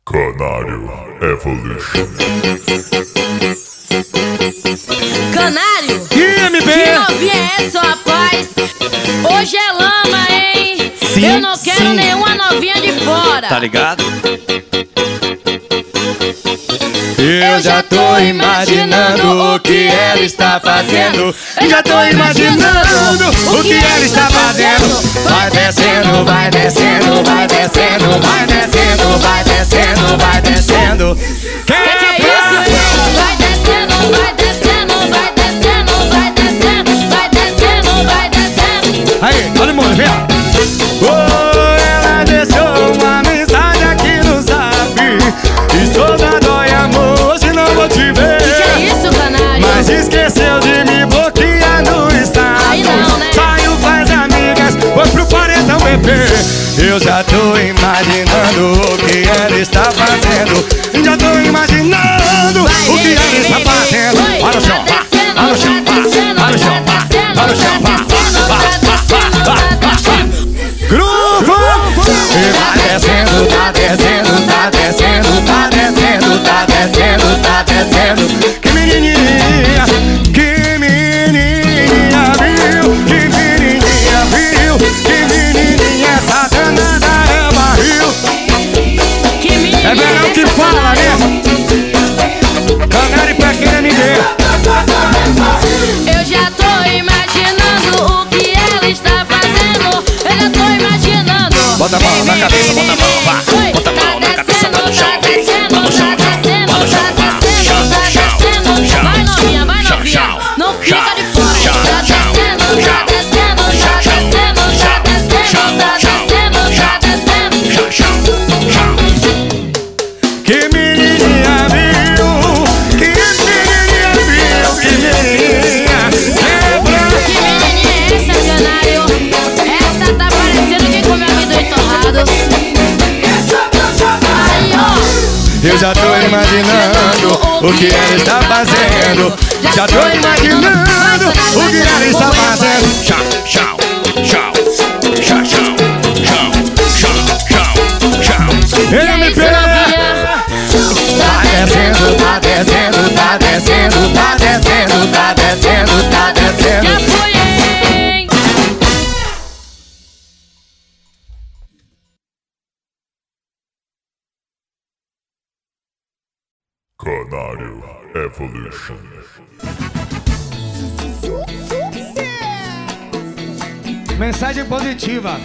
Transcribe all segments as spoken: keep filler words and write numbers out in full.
Canário Evolution. Canário, M B. que novinha é essa, rapaz? Hoje é lama, hein? Sim, Eu não quero sim. nenhuma novinha de fora. Tá ligado? Eu já tô imaginando o que ela está fazendo. Já tô imaginando o que ela está fazendo. Vai descendo, vai descendo, vai descendo, vai descendo, vai descendo, vai descendo. Que que é isso? Vai descendo, vai descendo, vai descendo, vai descendo, vai descendo, vai descendo. Aí, olha o mundo, vem. Oh, ela deixou uma mensagem aqui no zap. Estou na dói, amor, hoje não vou te ver. Que que é isso, canário? Mas esqueceu de me bloquear no status. Aí não, né? Saiu com as amigas, foi pro paredão bebê. Eu já tô imaginando o que ela está fazendo. Já tô imaginando Vai, o que vem, ela vem, está vem, fazendo. vem. Olha o chão, Vai pá, descendo, olha o chão, pá, vai descendo, olha o chão, pá, vai descendo, olha o chão, pá, vai descendo, pá, vai pá, descendo, pá, vai pá, pá. descendo. Groove! E vai descendo, tá descendo, tá descendo, tá descendo, tá descendo, tá descendo. Que menininha, que menininha, viu? Que menininha, viu? Que menininha, essa danada é barril. Que menina É verão que essa, fala, canário? né? Canário pra quem é ninguém. Eu já tô imaginando o que ela está fazendo. Eu já tô imaginando. Bota a mão na cabeça, bota a mão, vá. Bota a mão na cabeça, vai no chão, vem. Vai no chão, vai no chão, vai. Chão, chão, chão. Vai novinha, vai Chão, novinha. chão. Não fica Chão, de fora. chão, Tá chão, descendo, tá chão. descendo, tá Chão, chão, descendo, tá chão, descendo, tá chão, descendo, tá descendo. Chão, chão, chão. Que menininha, viu? Que menininha, viu? Que menininha. Quebra. Que menininha é essa, canário? Essa tá parecendo quem comeu amendoim torrado. Aí, ó. Eu já tô imaginando o que ela está fazendo. Já tô imaginando o que ela está fazendo. Chão, chão, chão, chão, chão, chão, chão, chão. E aí, M P. novinha? Tá descendo, tá descendo, tá descendo, tá descendo, tá descendo, tá descendo. Já fui, hein? Canário Evolution. Mensagem positiva.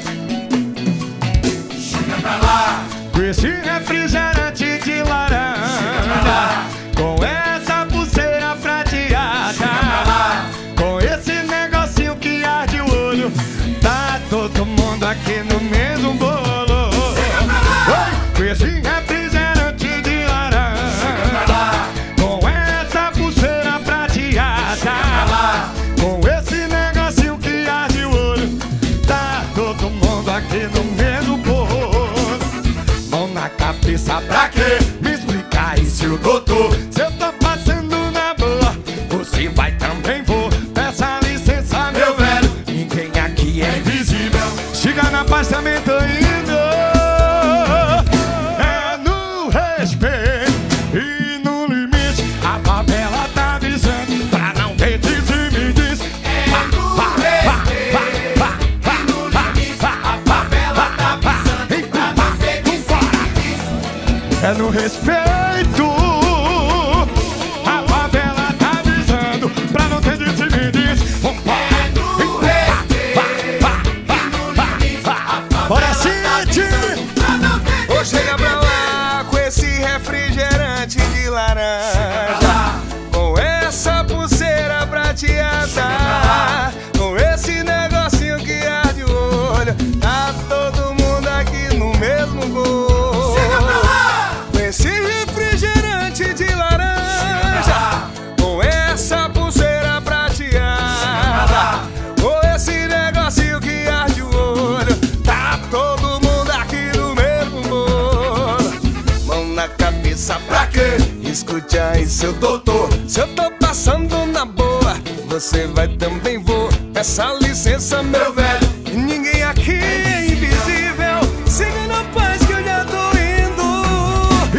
Chega pra lá. Com esse refrigerante de laranja. Com essa pulseira prateada. Com esse negocinho que arde o olho. Tá todo mundo aqui no mesmo bolo. Oi, com esse refrigerante de laranja. Com essa pulseira prateada. Com esse negocinho que arde o olho. Tá todo mundo aqui no mesmo bolo. Mão na cabeça pra quê? Me explica aí, seu doutor. Se eu tô passando na boa, você vai também vou. Peça licença, meu velho. Ninguém aqui é invisível. Chega na passamento ainda. É no respeito e no limite. A favela tá avisando pra não ter diz e me diz. É no respeito e no limite. A favela tá avisando pra não ter diz e me diz. É no respeito. A favela tá avisando pra não ter diz e me diz. É no respeito e no limite. Bora, City! Ô, chega pra lá com esse refrigerante de laranja. Com essa pulseira prateada. Com esse negocinho que arde o olho. Tá todo mundo aqui no mesmo bolo. Com esse refrigerante de laranja. Com essa pulseira prateada. Com esse negocinho que arde o olho. Tá todo mundo aqui no mesmo bolo. Mão na cabeça pra quê? Escute aí, seu doutor. Se eu tô passando na boa, você vai também vou. Peça licença, meu velho. Ninguém aqui é invisível. Siga na paz que eu já tô indo.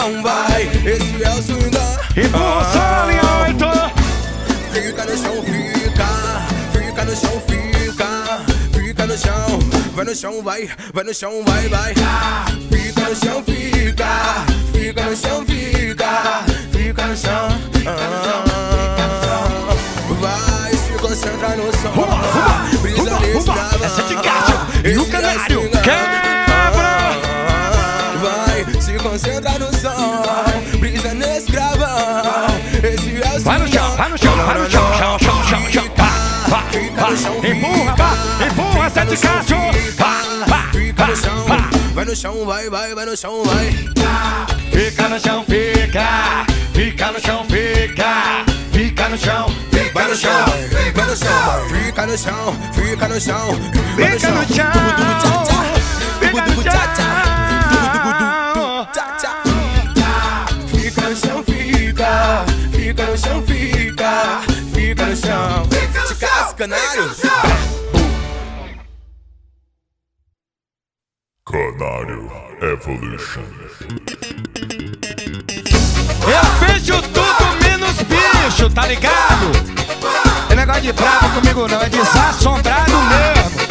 chão, vai. Esse é o swingão. Impulsa, linha oito. Fica no chão, fica. Fica no chão, fica. Fica no chão. Vai no chão, vai. Vai no chão, vai, vai. Fica no chão, fica. Fica no chão, fica. Fica no chão. Vai, se concentra no som. Brisa nesse grava. Essa de gato. E no canário. Quebra. Vai, se concentra no som. Brisa nesse grava. Esse é o Vai no chão, vai no chão, vai no chão, chão, chão, chão, chão. Vá, vá, vá. Empurra, vá. Empurra, essa de gato. Vá, vá, Fica no vá, chão, vá. vai no chão, vai, vai, vai no chão, vai. Fica no chão, fica. Fica no chão, fica. Fica no chão, Vai no chão, vai no chão, fica no chão, fica no chão, fica no chão. Fica no chão. Fica no chão, fica, fica no chão, fica, fica no chão. De casa, canário. Canário Evolution. Eu fecho tudo menos bicho, tá ligado? É negócio de bravo comigo não, é desassombrado mesmo.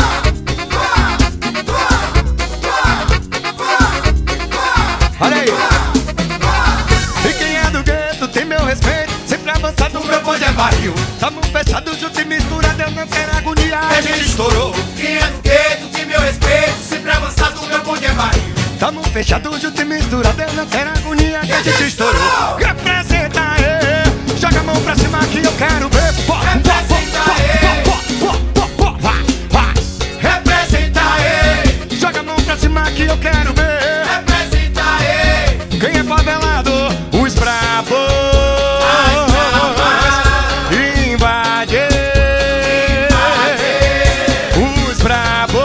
Olha aí. E quem é do gueto tem meu respeito. Sempre avançado, meu bonde é barril. Tamo fechado, junto e misturado, eu não quero agonia. A gente estourou. Quem é do gueto tem meu respeito. Sempre avançado, meu bonde é barril. Tamo fechado, junto e misturado, eu não quero agonia. Que a gente estourou. Representa aí. Joga a mão pra cima que eu quero ver. Representa aí. Vai. Representa aí. Joga a mão pra cima que eu quero ver. Representa aí. Quem é favelado? Os bravos. Invadir. Os bravos.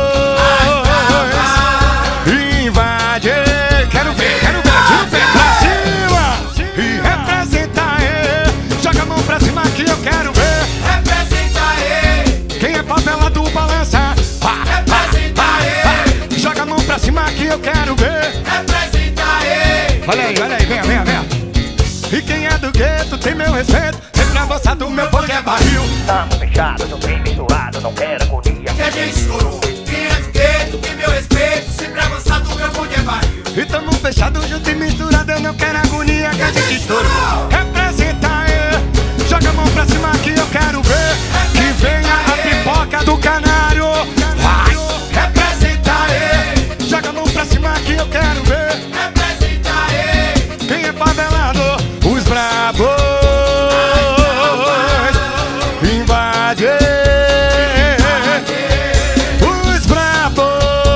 Invadir. Quero ver, quero ver, quero ver. Pra cima. E representa aí. Joga a mão pra cima que eu quero ver. Representa aí. Quem é favelado balança. Representa aí. Joga a mão pra cima que eu quero ver. Representa aí. Olha aí, olha aí, venha, venha, venha. E quem é do gueto tem meu respeito. Sempre avançado, meu bonde é barril. Tamo fechado, não tem misturado, não quero agonia. Que a gente estourou. Quem é do gueto tem meu respeito. Sempre avançado, meu bonde é barril. E tamo fechado, junto e misturado, eu não quero agonia. Que a gente estourou. Representa aí. Joga a mão pra cima que eu quero ver. Que venha a pipoca do canário. Vai. Representa aí. Joga a mão pra cima que eu quero ver. Representa aí. Quem é favelado? Os bravos. Invadir. Os bravos.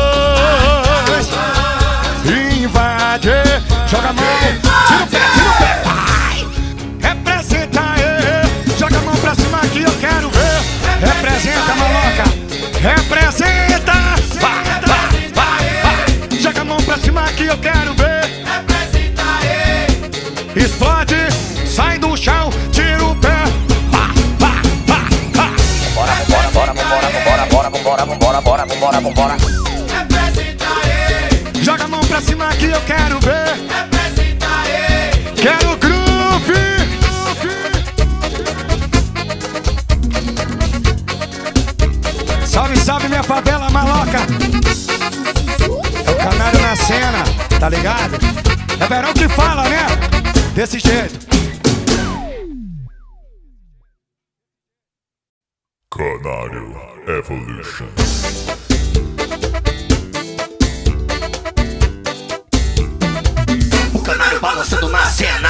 Invadir. Joga a mão. Tira o pé, tira o pé. Vai. Representa aí. Joga a mão pra cima que eu quero ver. Representa, maloca. Representa. Vai, vai, vai, vai. Joga a mão pra cima que eu quero ver. Representa aí. Explode, sai do chão, tira o pé. Pá, pá, pá, pá. Bora, vambora, bora, vambora, vambora, bora, vambora, vambora, bora, vambora, vambora. Representa aí. Joga a mão pra cima que eu quero ver. Representa aí. Quero groove. Salve, salve minha favela maloca. É o canário na cena, tá ligado? É verão que fala, né? Desse jeito. Canário Evolution. O canário balançando na cena.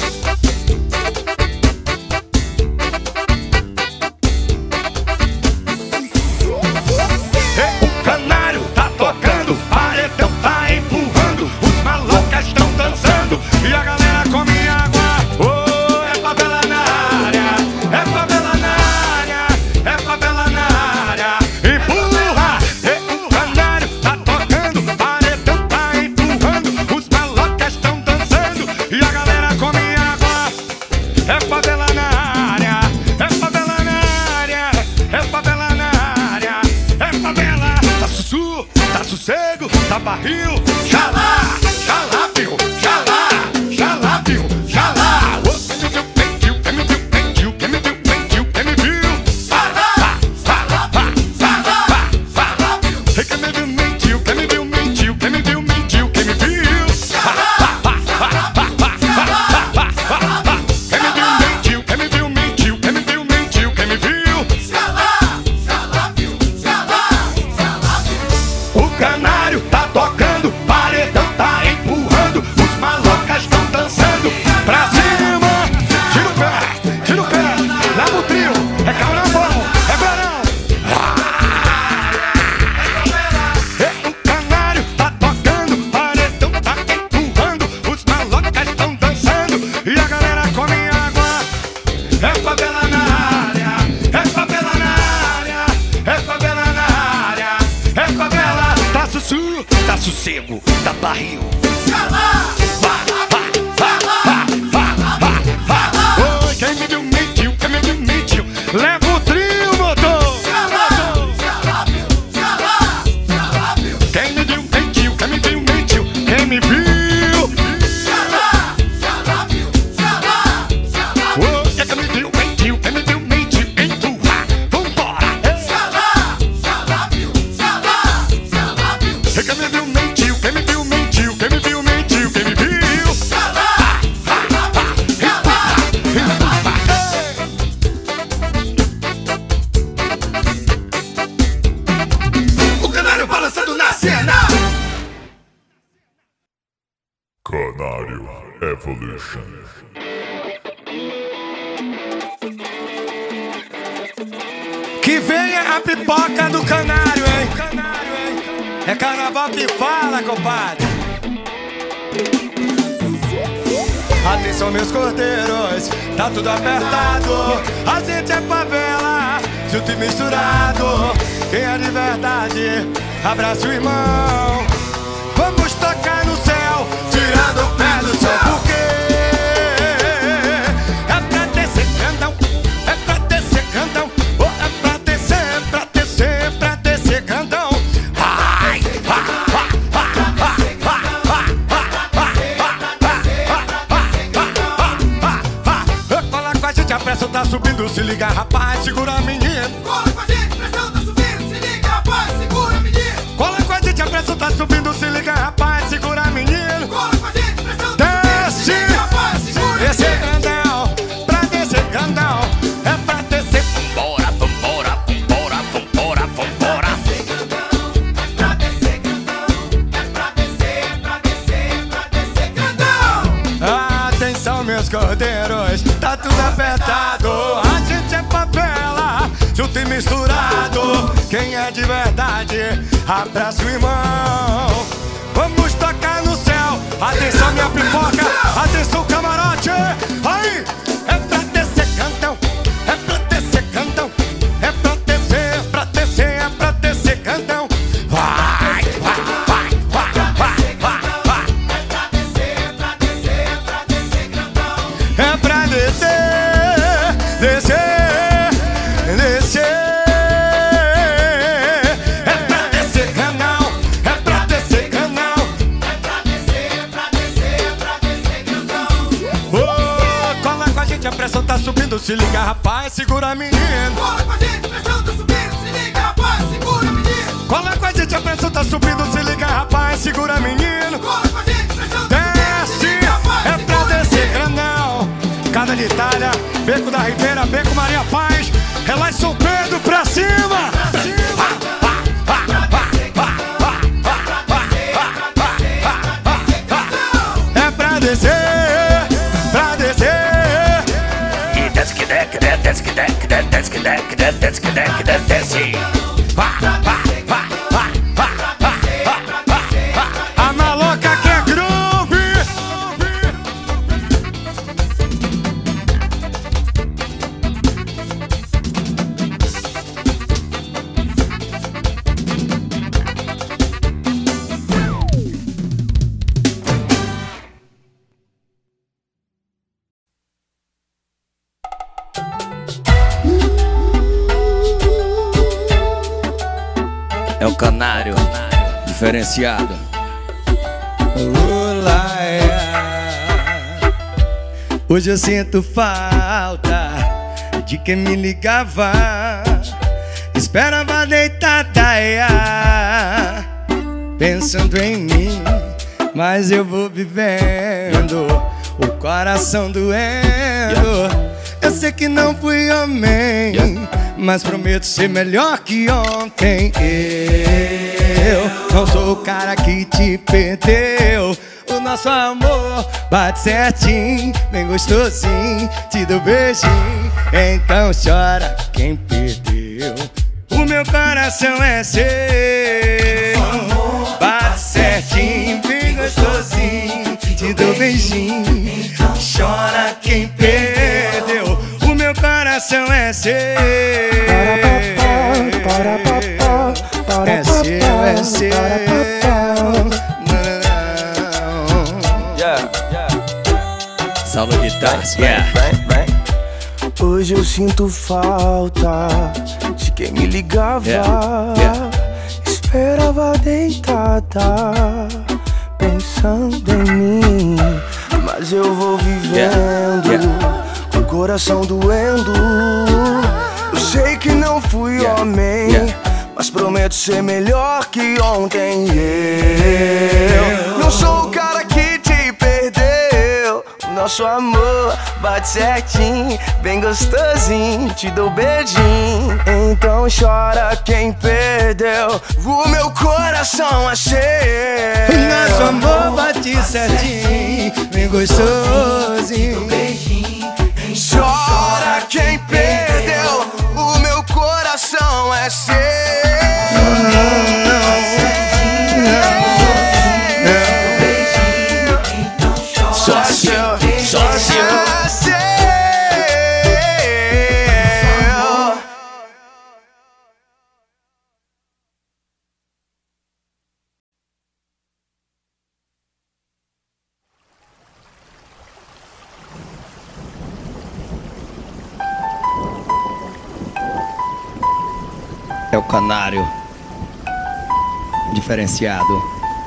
O canário tá tocando, paredão tá empurrando, os malocas estão dançando e a galera come água. Oh, é favela na área, é favela na área, é favela na área. Empurra, o canário tá tocando, paredão tá empurrando, os malocas estão dançando e a galera come água. É favela na área, é favela na área, é favela na área, é favela. Tá sussurro, tá sossego, tá barril, xalá, xalá, filho, xalá. sossego da barril. Oi, quem me viu mentiu, quem me viu mentiu. Leva o trio, motor. Quem me viu mentiu, quem me viu mentiu. Quem me viu. Oi, quem me viu mentiu, quem me viu mentiu. Empurra, vambora. Quem me viu mentiu, quem me viu mentiu. Quem me viu mentiu, quem me viu. O canário balançando na cena. Canário Evolution. Que venha a pipoca do canário, hein? É carnaval que fala, compadre. Atenção, meus cordeiros, tá tudo apertado. A gente é favela, junto e misturado. Quem é de verdade, abraça o irmão. Vamos tocar no céu, tirando o pé do chão. Porque é pra descer grandão, é pra descer grandão. Oh, é pra descer, é pra descer, é pra descer grandão. Ai, cola com a gente, a pressão tá subindo. Se liga, rapaz, segura menino. Cola com a gente, pressão tá subindo. Se liga, rapaz, segura menino. Cola com a gente, a pressão tá subindo. Se liga, rapaz, segura menino. Cola com a gente, pressão tá subindo. Se Desce, liga, rapaz, segura descer menino. grandão, pra descer grandão. É pra descer. Vambora, vambora, vambora, vambora, vambora. É pra descer grandão. É pra descer, é pra descer, é pra descer grandão. Atenção, meus cordeiros, tá tudo apertado. A gente é favela, junto e misturado. Quem é de verdade, abraça o irmão. Vamos tocar no céu. Atenção, minha pipoca, atenção, camarote. Aí, é pra descer cantão, é pra descer cantão. É pra descer, é pra descer, é pra descer cantão. Vai, vai, vai, vai, vai, vai, vai. É pra descer, é pra descer, é pra descer grandão. É pra descer, descer, descer. É pra descer canal, é pra descer canal. É pra descer, é pra descer, é pra descer grandão. Oh, cola com a gente, a pressão tá subindo. Se liga, rapaz, segura menino. Cola com a gente, pressão tá subindo. Se liga, rapaz, segura menino. Cola com a gente, a pressão tá subindo. Se liga, rapaz, segura menino. Cola com a gente, pressão tá Desce, subindo. Se liga, rapaz, é pra segura descer menino. grandão. Cada de Itália, Beco da Ribeira, Beco Maria Paz, Relax São Pedro pra cima. É pra descer, pra descer. E desce que desce, que desce, desce que desce, que desce, desce que desce, que desce, desce que desce, que desce, desce. Vá, vá, vá, vá, vá, vá, vá, vá. A maloca que é groove. É o canário diferenciado. Hoje eu sinto falta de quem me ligava, esperava deitada, ia, pensando em mim. Mas eu vou vivendo, o coração doendo. Eu sei que não fui homem, mas prometo ser melhor que ontem. Eu não sou o cara que te perdeu. O nosso amor bate certinho, bem gostosinho, te dou beijinho. Então chora quem perdeu. O meu coração é seu. Bate certinho, bem gostosinho, te dou beijinho. Chora quem perdeu. O meu coração é seu. É seu, é seu. Stars, yeah. Vem, vem. Hoje eu sinto falta de quem me ligava, Yeah, yeah. esperava deitada, pensando em mim. Mas eu vou vivendo, Yeah, yeah. com o coração doendo. Eu sei que não fui Yeah, homem, yeah. mas prometo ser melhor que ontem. Eu não sou o cara que te perdeu. Nosso amor bate certinho, bem gostosinho, te dou beijinho. Então chora quem perdeu, o meu coração é seu. Nosso amor bate certinho, bem gostosinho. Chora quem perdeu, o meu coração é seu. Só assim, só assim. É o canário diferenciado.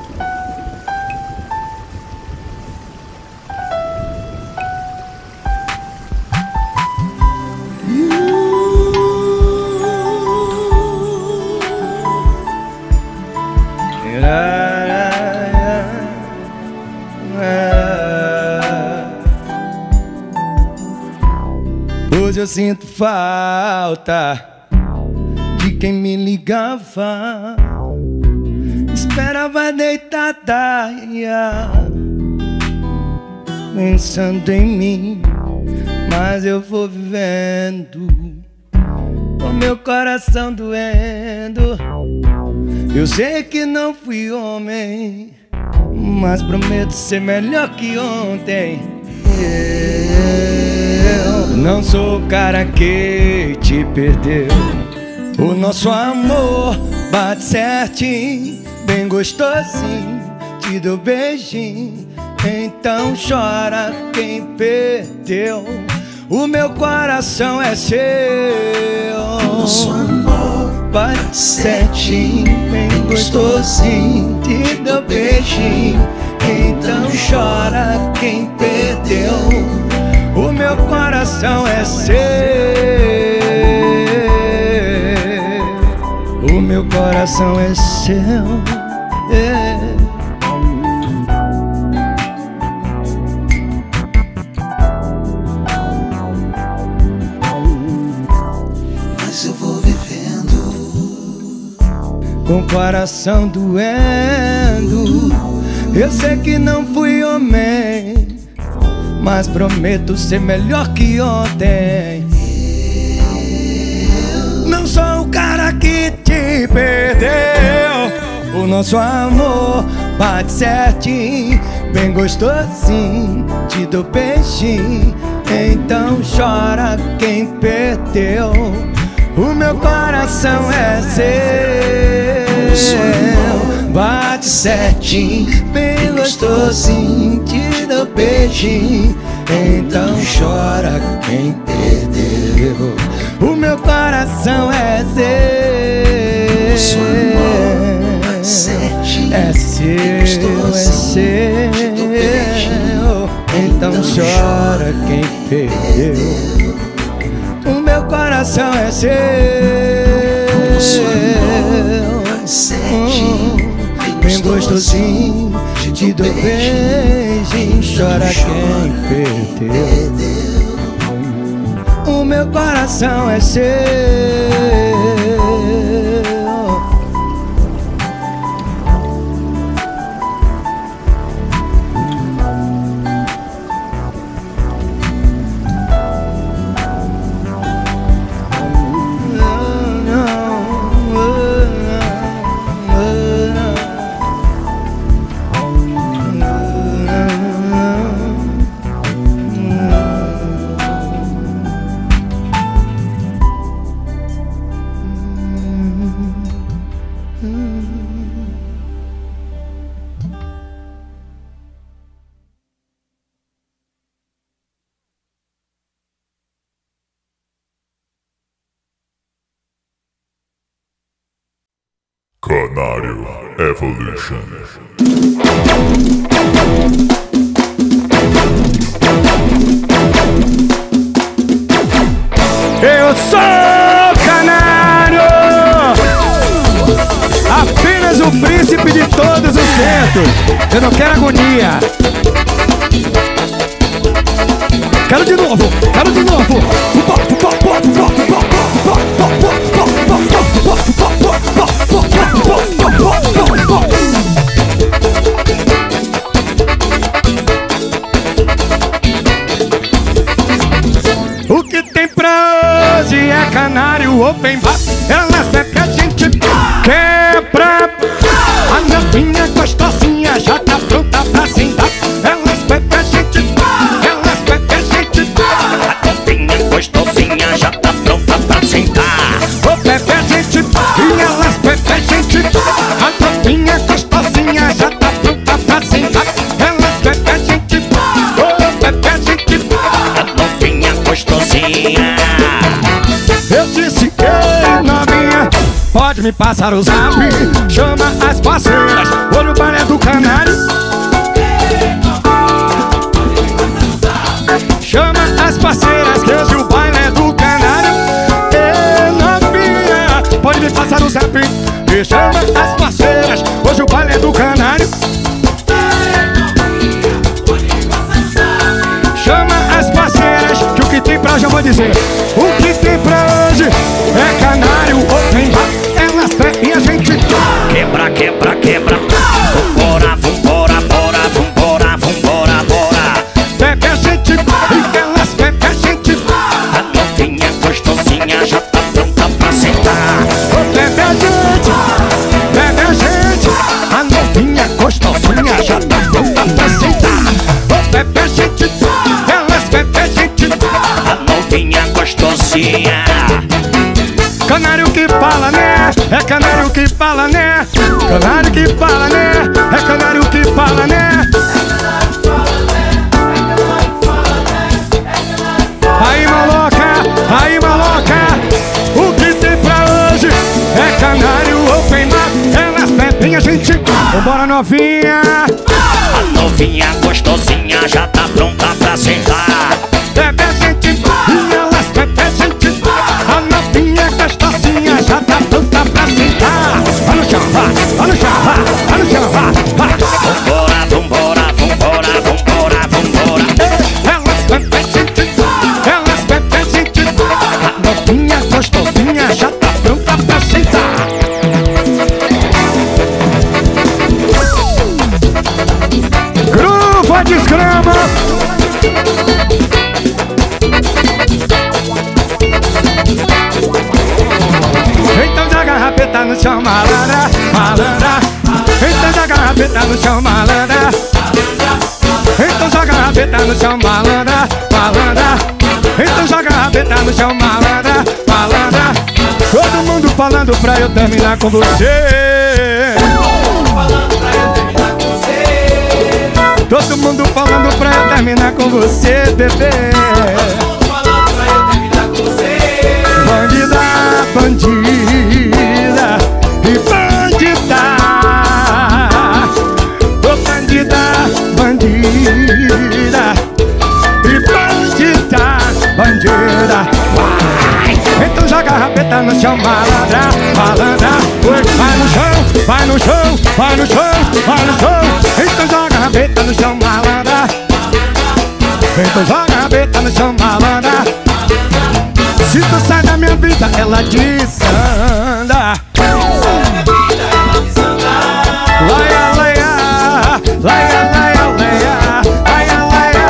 Hoje eu sinto falta de quem me ligava, esperava deitada, pensando em mim. Mas eu vou vivendo, com meu coração doendo. Eu sei que não fui homem, mas prometo ser melhor que ontem. Eu não sou o cara que te perdeu. O nosso amor bate certinho, bem gostosinho, te dou beijinho. Então chora quem perdeu, o meu coração é seu. Nosso amor bate certinho, bem gostosinho, te dou beijinho. Então chora quem perdeu, o meu coração é seu. O meu coração é seu. É. Mas eu vou vivendo Com o coração doendo. Eu sei que não fui homem, mas prometo ser melhor que ontem. Não sou o cara que te perdeu. O nosso amor bate certinho, bem gostosinho, te dou beijinho. Então chora quem perdeu, o meu coração é seu. Bate certinho, bem gostosinho, te dou beijinho. Então chora quem perdeu, o meu coração é seu. É seu, é seu. Então chora quem perdeu, o meu coração é seu. Bem gostosinho, te dou beijinho. Chora quem perdeu, o meu coração é seu. Canário Evolution. Eu sou Canário, apenas o príncipe de todos os ventos. Eu não quero agonia. Quero de novo, quero de novo. O que tem pra hoje é Canário Open Bar. Elas é que a gente quebra. A novinha gostosinha já tá pronta pra sentar. Elas é que a gente, elas é que a gente. A novinha gostosinha já tá pronta pra sentar. O Pepe a gente, e elas Pepe a gente. A novinha gostosinha já tá pronta pra sentar. Elas Pepe a gente, o Pepe a gente. A novinha gostosinha. Eu disse, ei novinha, pode me passar o zap. Chama as parceiras, olho o balé do Canário. Chama as parceiras, que hoje o baile é do Canário. Ei novinha, pode me passar o zap. E chama as parceiras, hoje o baile é do Canário. Chama as parceiras, que o que tem pra hoje eu vou dizer. O que tem pra hoje é Canário Open Bar. Elas pedem a gente Quebra, quebra, quebra. Vambora, vambora, bora, vambora, vambora, bora. bebe a gente, e elas bebem a gente. A novinha gostosinha já tá pronta pra sentar. Bebe a gente, bebe a gente. A novinha gostosinha já tá pronta pra sentar. Bebe a gente, elas bebem a gente. A novinha gostosinha. Canário que fala, né? É canário que fala, né? Canário que fala, né? É canário que fala, né? Aí maloca, aí maloca. O que tem pra hoje é Canário Open Bar. Elas bebem a gente. Vambora novinha. A novinha gostosinha já tá pronta pra sentar. Bebe a gente, e elas bebem a gente. A novinha gostosinha já tá pronta pra sentar. Vai no chão, vai, vai no chão, vai, vai no chão, vai, vai. Vambora, vambora, vambora, vambora, vambora. Elas bebem a gente, elas bebem a gente. A novinha gostosinha já tá pronta pra sentar. Gruva de escrama. Então joga a rabeta no chão, malandra, malandra. Então joga a rabeta no chão, malandra. Então joga a rabeta no chão, malandra, malandra. Então joga a rabeta no chão, malandra, malandra. Todo mundo falando pra eu terminar com você. Todo mundo falando pra eu terminar com você, bebê. Bandida, bandida e bandida. Ô bandida, bandida e bandida, bandida. Vai! Então joga a rabeta no chão, malandra, malandra. Oi, vai no chão, vai no chão, vai no chão, vai no chão. Então joga a rabeta no chão, malandra. Então joga a rabeta no chão, malandra. Se tu sai da minha vida, ela desanda. Laia, laia, laia, laia, laia, laia, laia.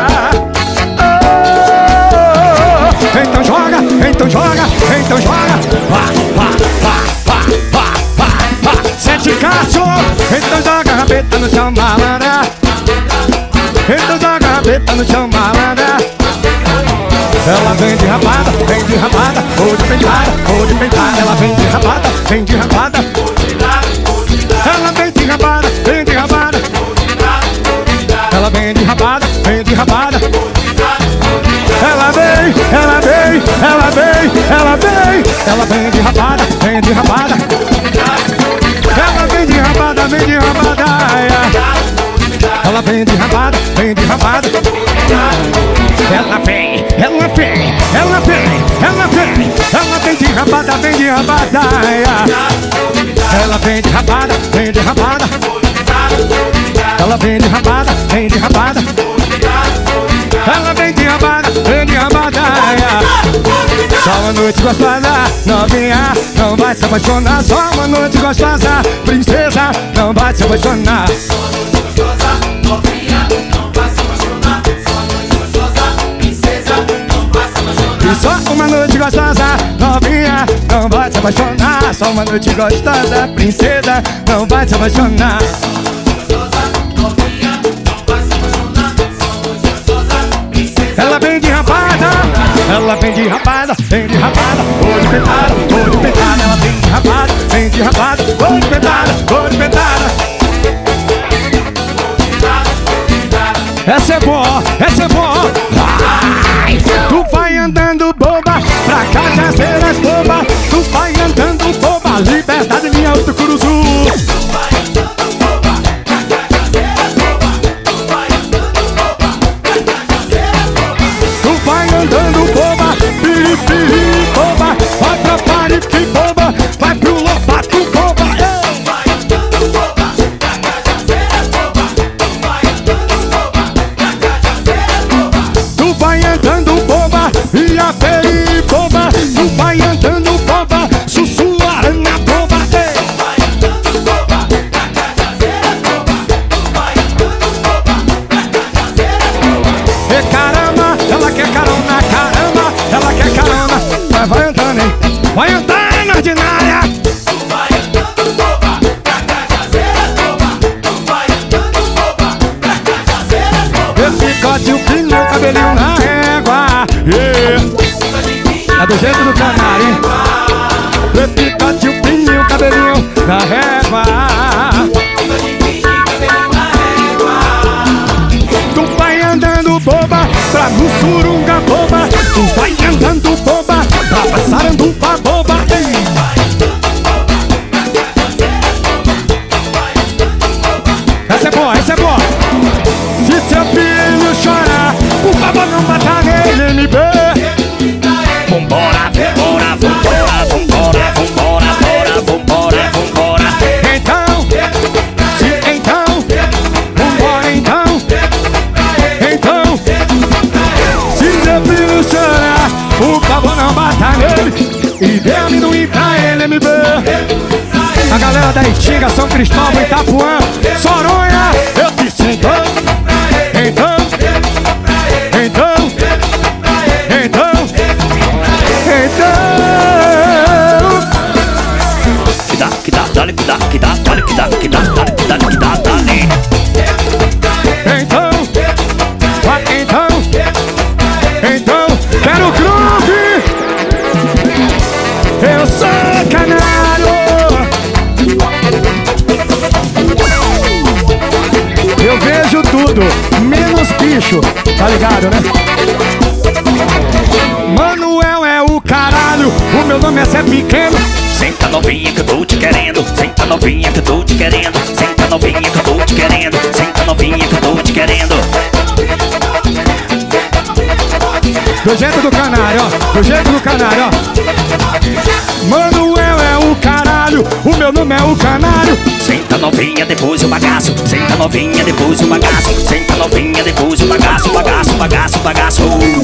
Oh, então joga, então joga, então joga. Vá, vá, vá, vá, vá, vá, vá. Sete cachorro. Então joga a rabeta no chão, malandra. Então joga a rabeta no chão, malandra. Ela vem de rabada, vem de rabada, ou de pentada, ou de pentada. Ela vem de rabada, vem de rabada. Ela vem de rabada, vem de rabada. Ela vem de rabada, vem de rabada. Ela vem, ela vem, ela vem, ela vem. Ela vem de rabada, vem de rabada. vem de rabada, ela vem de rabada, vem de rabada. Ela vem, ela vem, ela vem, ela vem, ela vem de rabada, vem de rabada. Ela vem de rabada, vem de rabada. Ela vem de rabada, vem de rabada. Ela vem de rabada, vem de rabada. Só uma noite gostosa, novinha, não vai se apaixonar. Só uma noite gostosa, princesa, não vai se apaixonar. E só uma noite gostosa, novinha, não vai se apaixonar. Só uma noite gostosa, princesa, não vai se apaixonar. Ela vem de rabada, ela vem de rabada, vem de rabada, vou de petada, vou de petada. Ela vem de rabada, vem de rabada, vou de petada, vou de petada. Essa é boa, essa é boa. Ai, tu vai andando boba pra Cajazeiras boba. Tu vai andando boba, liberdade minha Alto Curuzu. Tu vai andando boba, piripiri boba. Vai pra Paripi boba, vai pro Lobato boba. Tu vai andando boba, e a peri boba. Tu vai andando boba, sussuarana boba. E caramba, ela quer carona, caramba, ela quer carona. Mas vai andando, hein? Vai andando, ordinária. Tu vai andando boba, pra Cajazeiras boba. Tu vai andando boba, pra Cajazeiras boba. Esse picote, o pneu, cabelinho na régua. Yeah. É do jeito do canário, hein? Esse picote, o pneu, cabelinho na régua. Tu vai andando boba, pra Mussurunga boba. Tu vai andando boba, pra Passaranduba boba. Essa é boa, essa é boa. Se seu filho chorar, por favor não bata nele, M B. Vambora, vambora, vambora, vambora, vambora, vambora, vambora, vambora. Então, se então, vambora então. Então, se seu filho chorar, por favor não bata nele e dê amendoim pra ele, M B. A galera da Itinga, São Cristóvão, Itapuã, Soronha, eu disse então. Então, então, então, então. Que dá, que dá, dale, que dá, que dá, dale, que dá, que dá, dale, que dá, que dá, dale. Então, vai, então, então, quero groove. Eu sou canário. Eu vejo tudo, menos bicho, tá ligado, né? Manuel é o caralho, o meu nome é Zé Pequeno. Senta novinha que eu tô te querendo, senta novinha que eu tô te querendo, senta novinha que eu tô te querendo, senta novinha que eu tô te querendo. Do jeito do canário, ó, do jeito do canário, ó. Manuel é o caralho, o meu nome é o canário. Senta novinha, depois o bagaço, senta novinha, depois o bagaço, senta novinha, depois o bagaço, bagaço, bagaço, bagaço.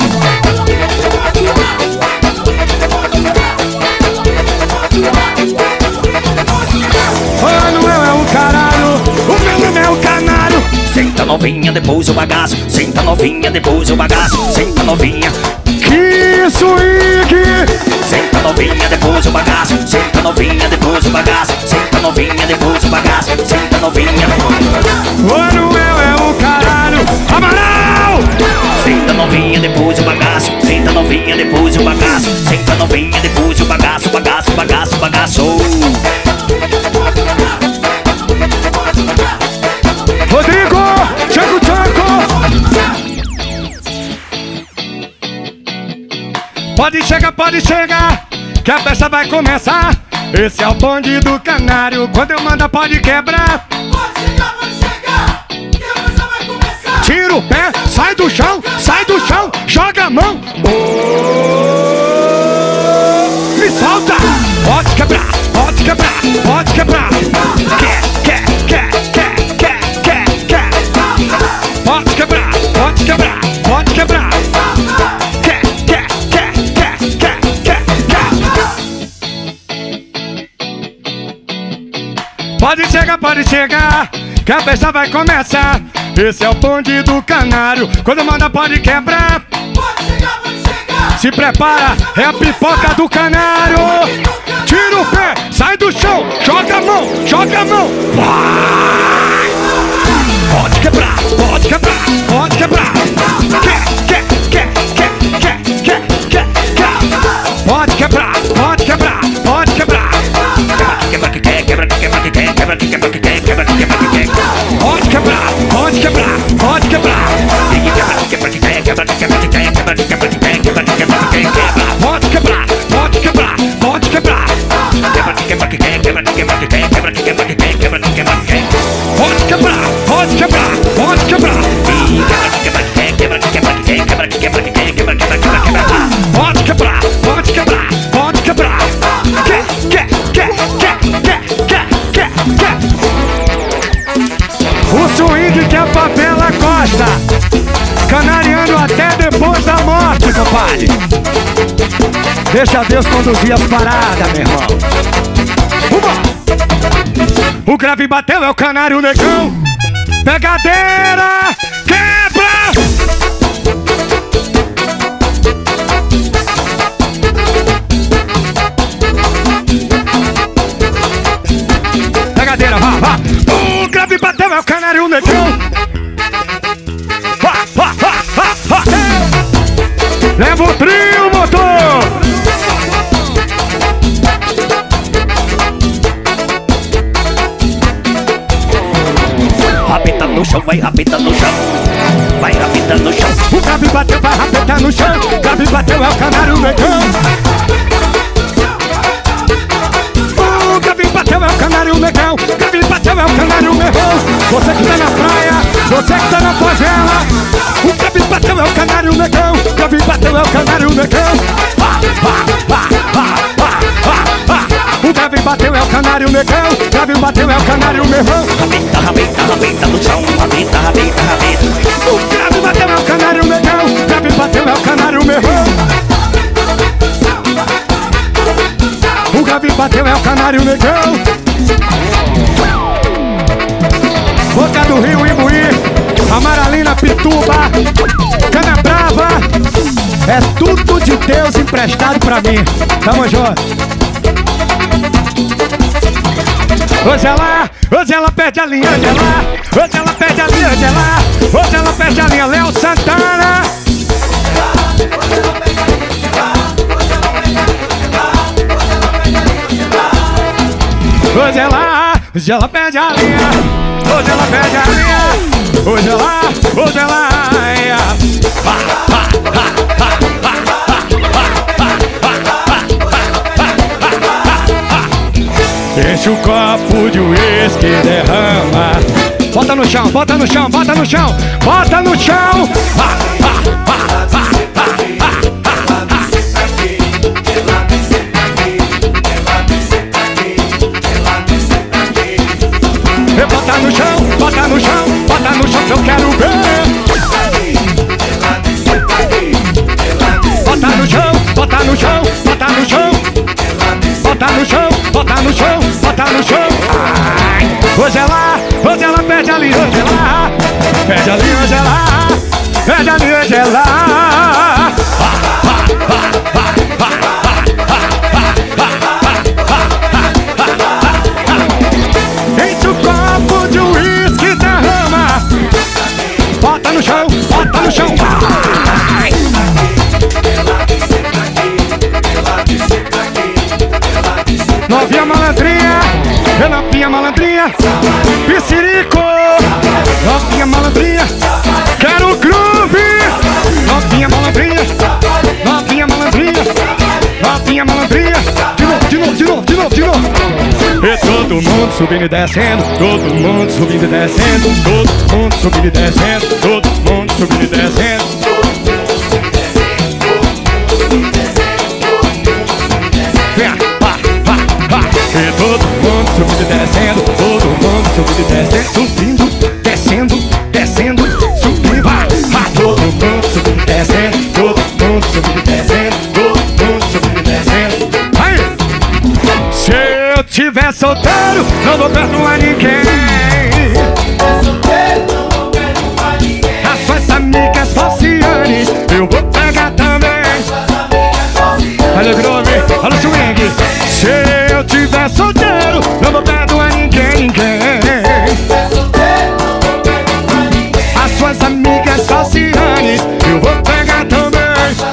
Manuel é o caralho, o meu nome é o canário. Senta novinha, depois o bagaço, senta novinha, depois o bagaço, senta novinha. Que swing! Senta novinha, depois o bagaço, senta novinha, depois o bagaço, senta novinha, depois o bagaço, senta novinha. Manuel é o caralho, Amaral! Senta novinha, depois o bagaço, senta novinha, depois o bagaço, senta novinha, depois o bagaço, bagaço, bagaço, bagaço. Rodrigo, Tchaco Tchaco! Pode chegar, pode chegar, que a festa vai começar. Esse é o bonde do canário. Quando eu mando pode quebrar. Pode chegar, pode chegar, que a coisa vai começar. Tira o pé, sai do chão, sai do chão, joga a mão. Oh, me solta. Pode quebrar, pode quebrar, pode quebrar. Quer, quer, quer, quer, quer, quer, quer. Pode quebrar, pode quebrar, pode quebrar. Quer, quer, quer, quer, quer, quer, quer. Pode chegar, pode chegar, que a festa vai começar. Esse é o bonde do canário. Quando manda pode quebrar. Pode chegar, pode chegar. Se prepara, é a pipoca do canário. Tira o pé, sai do chão, joga a mão, joga a mão. Vai! Pode quebrar, pode quebrar, pode quebrar. Quer, quer, quer, quer, quer, quer, quer, quer. Pode quebrar, pode quebrar, pode quebrar. Quebra que quer, quebra que quebra que quer, quebra que quebra que quer, quebra que quebra que quer. Pode quebrar, pode quebrar, pode quebrar. Quebra que quebra que quer, quebra que quebra que quer, quebra que quebra que quer, quebra que quebra que quer, quebra. Pode quebrar, pode quebrar, pode quebrar. Quebra que quebra que quer, quebra que quebra que quer, quebra que quebra que quer, quebra que quebra que quer. Pode quebrar, pode quebrar, pode quebrar. Quebra que quebra que quer, quebra que quebra que quer, quebra que quebra que quer, quebra que quebra que quebra. Pode quebrar, pode quebrar, pode quebrar. Quer, quer, quer, quer, quer, quer, quer, quer. O swing que a favela gosta, canariano até depois da morte, compadre. Deixa Deus conduzir as paradas, meu irmão. Uma. O grave bateu, é o canário negão. Pegadeira, quebra. Pegadeira, vá, vá. O grave bateu, é o canário negão. Vá, vá, vá, vá, vá. Leva o trio, motor. Rabeta no chão, vai rabeta no chão. Vai rabeta no chão. O grave bateu, vai rabeta no chão. O grave bateu, é o canário negão. O grave bateu, é o canário negão. O grave bateu, é o canário negão. Você que tá na praia, você que tá na favela. O grave bateu, é o canário negão. O grave bateu, é o canário negão. Vá, vá, vá, vá, vá, vá, vá. O grave bateu, é o canário negão. O grave bateu, é o canário negão. Rabeta, rabeta, rabeta no chão. Rabeta, rabeta, rabeta. O grave bateu, é o canário negão. O grave bateu, é o canário negão. O grave bateu, é o canário negão. Boca do Rio, Imbuí, Amaralina, Pituba, Cana Brava. É tudo de Deus emprestado pra mim. Tamo junto. Hoje ela, hoje ela perde a linha, hoje ela, hoje ela perde a linha, hoje ela, hoje ela perde a linha, Léo Santana. Hoje ela, hoje ela perde a linha, hoje ela perde a linha, hoje ela, hoje ela, ia. Ha, ha, ha, ha, ha, ha. Enche o copo de uísque e derrama. Bota no chão, bota no chão, bota no chão, bota no chão. Ha, ha, ha, ha, ha, ha, ha, ha. Bota no chão, bota no chão, bota no chão que eu quero ver. Bota no chão, bota no chão, bota no chão. Bota no chão, bota no chão, bota no chão. Ai. Hoje ela, hoje ela perde ali, hoje ela perde ali, hoje ela perde ali, hoje ela. Enche o copo de uísque e derrama. Bota no chão, bota no chão. Ai. Novinha malandrinha, novinha malandrinha, Piscirico. Novinha malandrinha, quero groove. Novinha malandrinha, novinha malandrinha, novinha malandrinha. De novo, de novo. novo, de novo, de novo, de novo. E todo mundo subindo e descendo, todo mundo subindo e descendo, todo mundo subindo e descendo, todo mundo subindo e descendo. E todo mundo subindo e descendo, todo mundo subindo e descendo, subindo, descendo, descendo, subindo, vai, vai. Todo mundo subindo e descendo, todo mundo subindo e descendo, todo mundo subindo e descendo. Aí! Se eu tiver solteiro, não vou perdoar ninguém. As suas amigas falcianes, eu vou pegar também. Olha o grove, olha o swing. Se eu tiver solteiro, não vou perdoar ninguém, ninguém. As suas amigas falcianes, eu vou pegar também.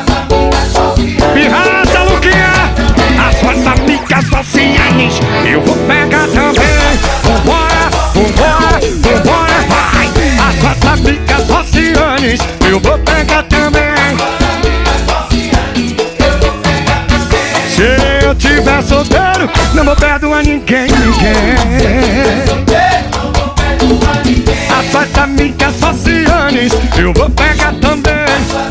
Pirraça, Luquinha. As suas amigas falcianes, eu vou pegar também. Vambora, vambora, vambora, vai. As suas amigas falcianes, eu vou pegar também. Se eu tiver solteiro, não vou perdoar ninguém, ninguém. As suas amigas falcianes, eu vou pegar também.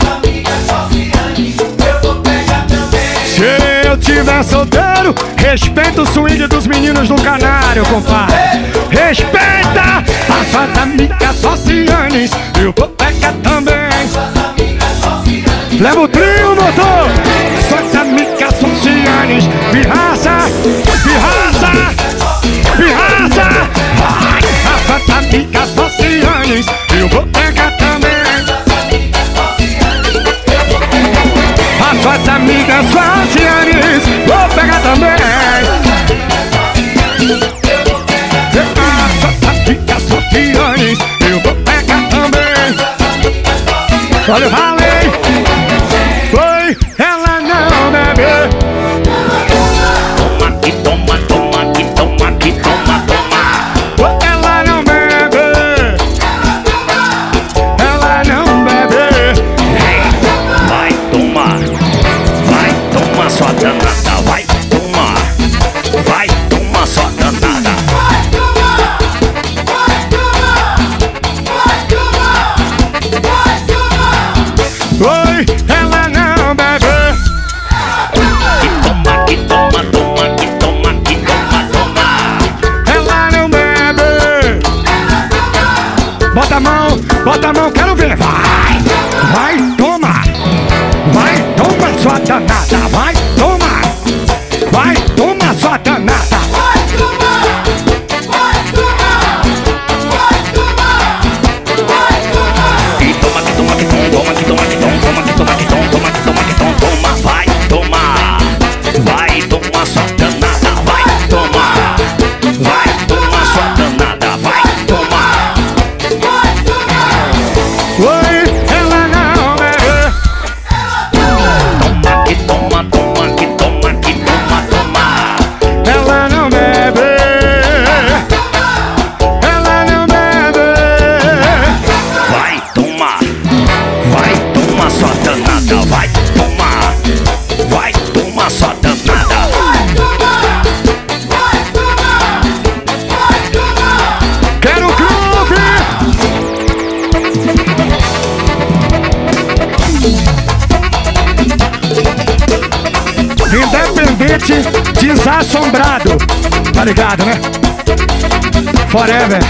Se eu tiver solteiro, respeita o swing dos meninos do Canário, compadre. Respeita as suas amigas falcianes, eu vou pegar também. Leva o trio, motor. Suas amigas falcianes, pirraça, pirraça, pirraça. Vai, as suas amigas falcianes, eu vou pegar também. As suas amigas falcianes, vou pegar também. As suas amigas falcianes, eu vou pegar também. Olha o Vale. Foi, ela não bebe. Toma que toma, toma que toma que toma, toma. Ela não bebe. Ela não bebe. Vai tomar, vai tomar sua danada, vai tomar, vai tomar sua danada. Oi, ela não bebe. Que toma, que toma, toma, que toma, que toma, toma. Ela não bebe. Bota a mão, bota a mão, quero ver. Vai, vai, toma. Vai, toma sua danada. Vai, toma. Vai, toma sua danada. Que toma, que toma, que toma, toma, que toma, que toma, toma, que toma, que toma, toma, que toma, que toma, toma, vai tomar, vai tomar sua danada, vai tomar, vai tomar sua danada, vai tomar. Oi, ela não bebe. Toma que toma, toma que toma, que toma, toma. Ela não bebe. Ela não bebe. Vai tomar, vai tomar sua danada, vai tomar, vai tomar sua danada. Quero groove. Independente, desassombrado. Tá ligado, né? Forever.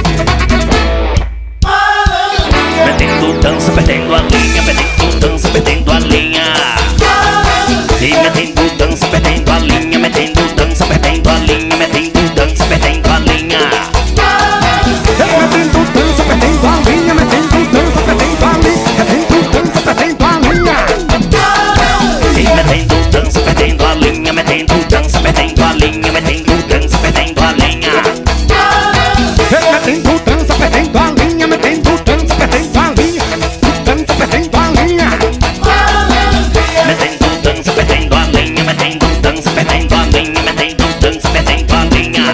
Metendo dança, perdendo a linha, metendo dança, perdendo a linha. E metendo dança, perdendo a linha, metendo dança, perdendo a linha, metendo dança, perdendo a linha. Metendo dança, perdendo a linha, metendo dança, perdendo a linha, metendo dança, perdendo a linha. E metendo dança, perdendo a linha, metendo dança, perdendo a linha, metendo dança, perdendo a linha. Metendo dança, perdendo a linha, metendo dança, perdendo a linha, dança, perdendo a linha. Metendo dança, perdendo a linha, metendo dança, perdendo a linha, metendo dança, perdendo a linha.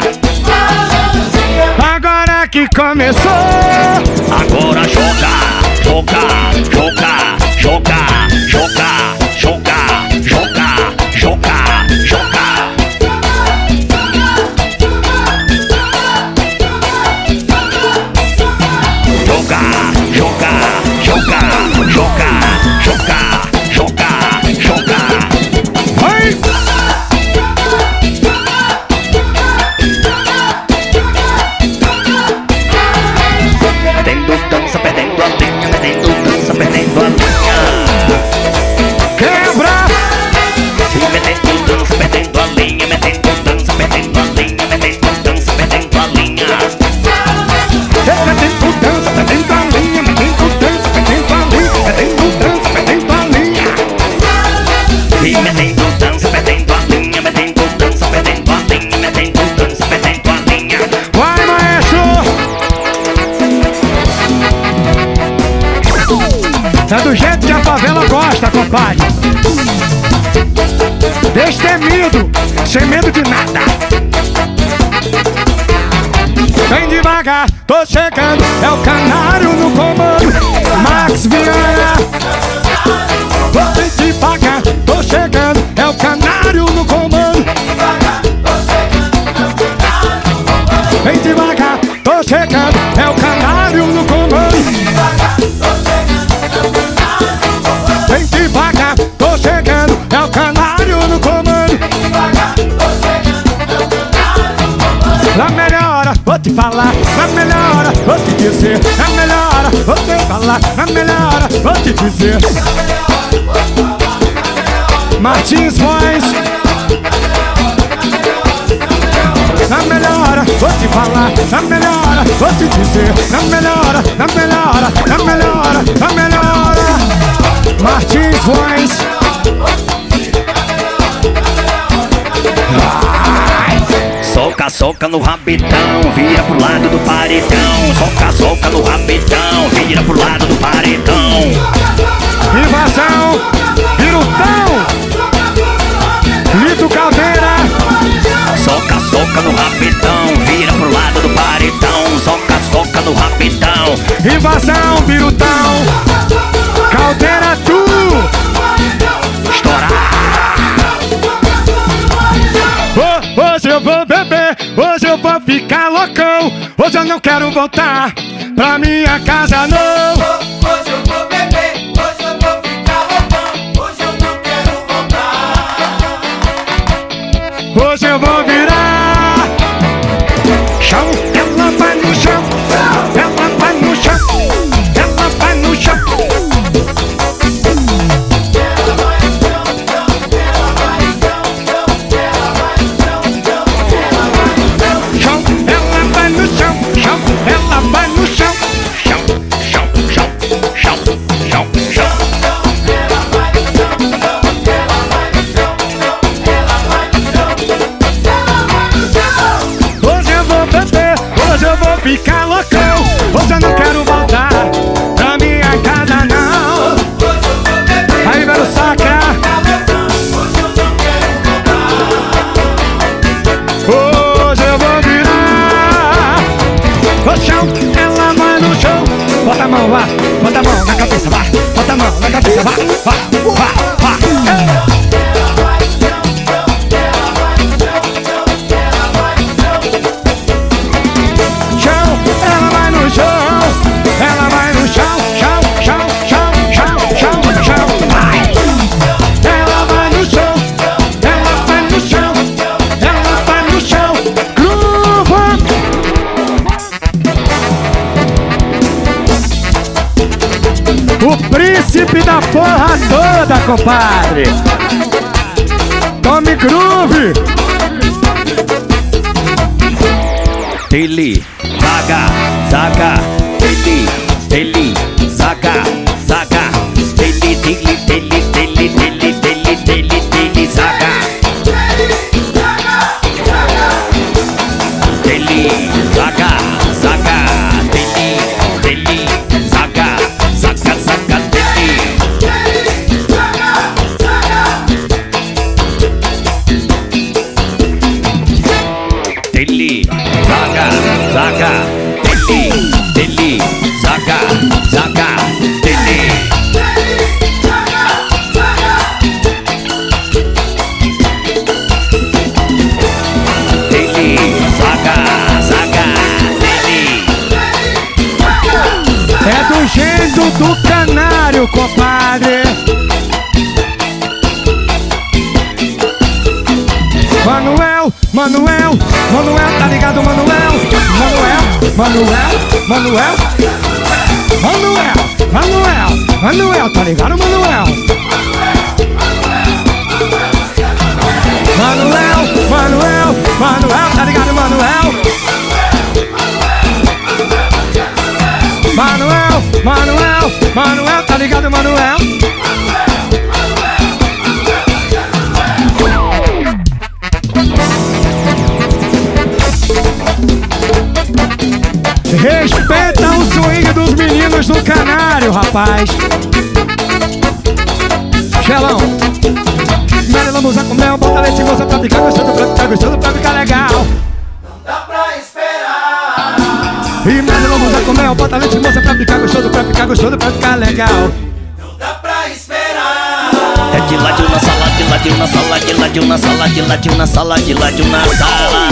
Agora que começou. Agora joga, joga, joga, joga, joga, joga, joga, joga, joga. É do jeito que a favela gosta, compadre. Destemido, sem medo de nada. Vem devagar, tô chegando, é o canário no comando. Max Viana. Vem devagar, tô chegando, é o canário no comando. Vem devagar, tô chegando, é o canário no comando. Vem devagar, tô chegando, é o canário no comando. Na melhor hora, vou te falar, na melhor hora, vou te dizer. Na melhor hora, vou te falar, na melhor hora, vou te dizer. Martins Voz. Na melhor hora, vou te falar, na melhor hora, vou te dizer. Na melhor hora, na melhor hora, na melhor hora, na melhor hora. Martins Voz. Soca, soca no rabetão, vira pro lado do paredão. Soca, soca no rabetão, vira pro lado do paredão. Invasão, Pirutão, Lito Caldeira. Soca, soca no rabetão, vira pro lado do paredão. Soca, soca no rabetão. Invasão, Pirutão, Caldeira tu. Estourar. Hoje eu vou beber, hoje eu vou ficar loucão. Hoje eu não quero voltar pra minha casa não. Hoje eu vou beber, hoje eu vou ficar loucão. Hoje eu não quero voltar. Hoje eu vou virar chão, ela vai no chão, ela vai no chão, ela vai no chão. Ela vai no chão, Chão, chão, chão, chão, chão, chão. hoje eu vou beber, hoje eu vou ficar loucão. Hoje eu não quero voltar pra minha casa não. Aí velho saca. Hoje eu vou virar o chão, ela vai no chão. Bota a mão, vá, bota a mão na cabeça, vá. Bota a mão na cabeça, vá, vá, vá, vá. Chão, ela vai no chão, ela vai no chão, chão, chão, chão, chão, chão, chão, vai. Ela vai no chão, ela vai no chão, ela vai no chão. Gruva. O príncipe da porra toda, compadre. Tome groove. Tele, zaga, zaga, tele, tele, zaga, zaga, tele, tele, tele, tele, tele, tele, tele, tele, zaga. Tele, zaga, zaga, tele, tele, zaga, zaga, zaga, tele. Tele, zaga, zaga, tele, tele, zaga, zaga, tele. Tele, zaga, zaga, tele. É do jeito do canário, compadre. Manuel, Manuel, Manuel, tá ligado, Manuel? Manuel, Manuel, Manuel, Manuel, Manuel, Manuel, tá ligado, Manuel? Manuel, Manuel, Manuel, tá ligado, Manuel? Manuel, Manuel, Manuel, tá ligado, Manuel? Respeita o swing dos meninos do Canário, rapaz. Xelão. Mele lambuza com mel, bota leite moça pra ficar gostoso, pra ficar gostoso, pra ficar legal. Dá pra esperar. E mele lambuza com mel, bota leite moça pra ficar gostoso, pra ficar gostoso, pra ficar legal. Não dá pra esperar. É de ladinho na sala, de ladinho na sala, de ladinho na sala, de ladinho na sala, de ladinho na sala.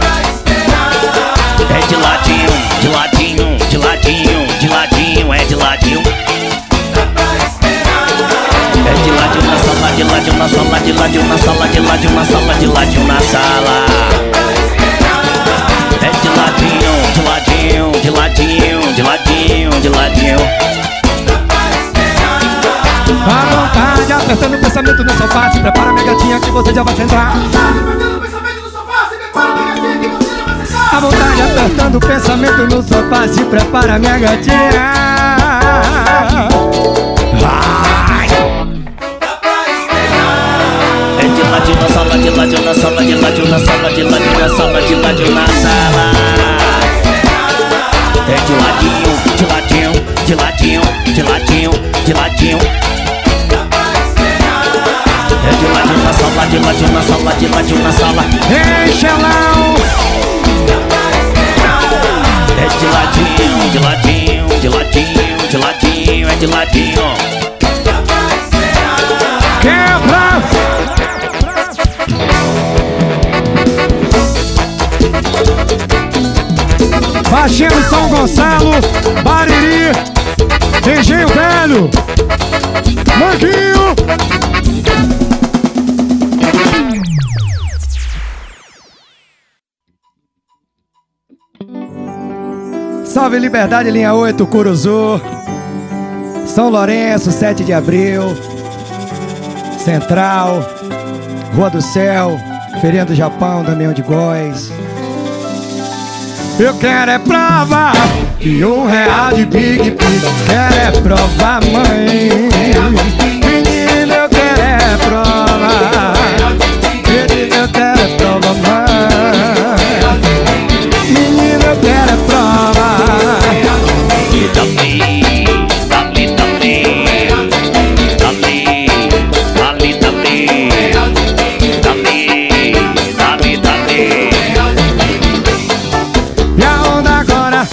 É de ladinho, de ladinho, de ladinho, de ladinho, é de ladinho. É de ladinho na sala, de ladinho na sala, de ladinho na sala, de ladinho na sala, de ladinho na sala. É de ladinho, de ladinho, de ladinho, de ladinho, de ladinho. À vontade, apertando o pensamento no sofá. Se prepara, minha gatinha, que você já vai sentar. À vontade, apertando o pensamento no sofá. Se prepara, minha gatinha. Vai! É de ladinho na sala, de ladinho na sala, de ladinho na sala, de ladinho na sala, de ladinho na sala. É de ladinho, de ladinho, de ladinho, de ladinho, de ladinho. É de ladinho na sala, de ladinho na sala, de ladinho na sala. Ei, Xelão! É de ladinho, de ladinho, de ladinho, de ladinho, é de ladinho. Quebra! Baixinho São Gonçalo, Bariri, Engenho Velho, Manguinho. Salve Liberdade, linha oito, Curuzu, São Lourenço, sete de abril, Central, Rua do Céu, Feirinha do Japão, Damião de Góis. Eu quero é prova e um real de Big Pig. Quero é prova, mãe. Menino, eu quero é prova. Menino, eu quero é prova, mãe. Menino, eu quero é prova. Dali, dali, dali, dali, dali, dali, dali, dali, dali. E a onda agora?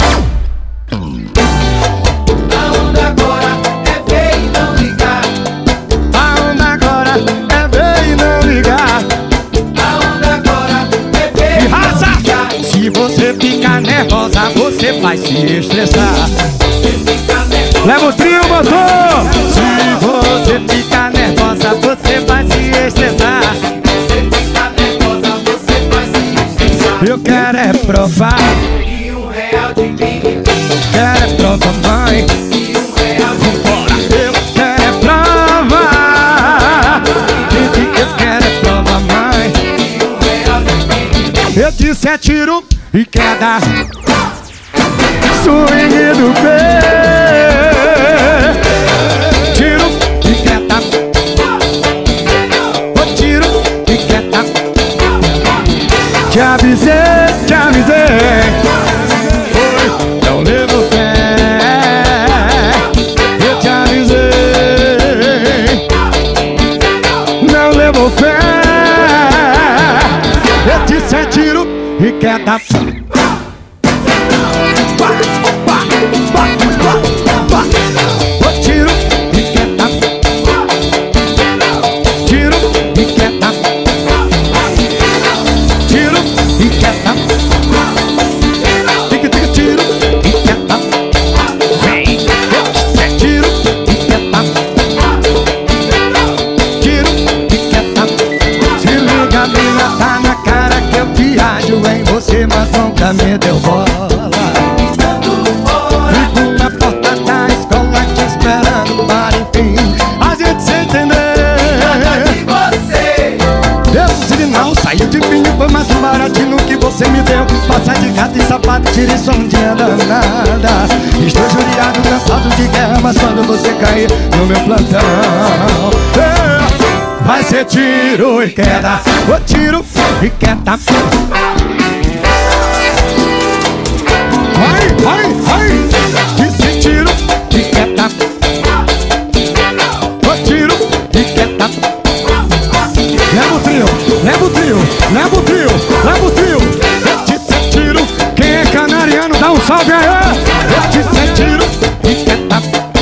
A onda agora é ver e não ligar. A onda agora é ver e não ligar. A onda agora é ver E e não raça! ligar. Se você ficar nervosa, você vai se estressar. Leva o trio, motor! Se você ficar nervosa, você vai se estressar. Você fica nervosa, você vai se estressar. Eu quero é provar, E um real de Big quero é prova, mãe. e um real de Eu quero é prova. Eu quero é prova, mãe. um real de Big. Eu disse é tiro e queda. Swing do pé. Tiro e queda. O tiro e queda. Te avisei, te avisei. Oi, não levo fé. Eu te avisei. Não levo fé. Eu disse é tiro e queda. O tiro e queda. Tiro e queda. Tiro e queda. Tica, tica, tiro e queda. Vem, Tiro e queda. Tiro e queda. Se liga, mina, tá na cara que eu viajo em você, mas nunca me deu bola. Fico na porta da escola te esperando para enfim a gente se entender. Deu um sinal, saiu de mim, foi mais um baratinho que você me deu. Passa de gato e sapato, tira e sondinha danada. Estou judiado, cansado de guerra, mas quando você cair no meu plantão, é, vai ser tiro e queda. O tiro e queda. Vai, vai, vai. Disse tiro Sobe aí, eu disse tiro e quieta.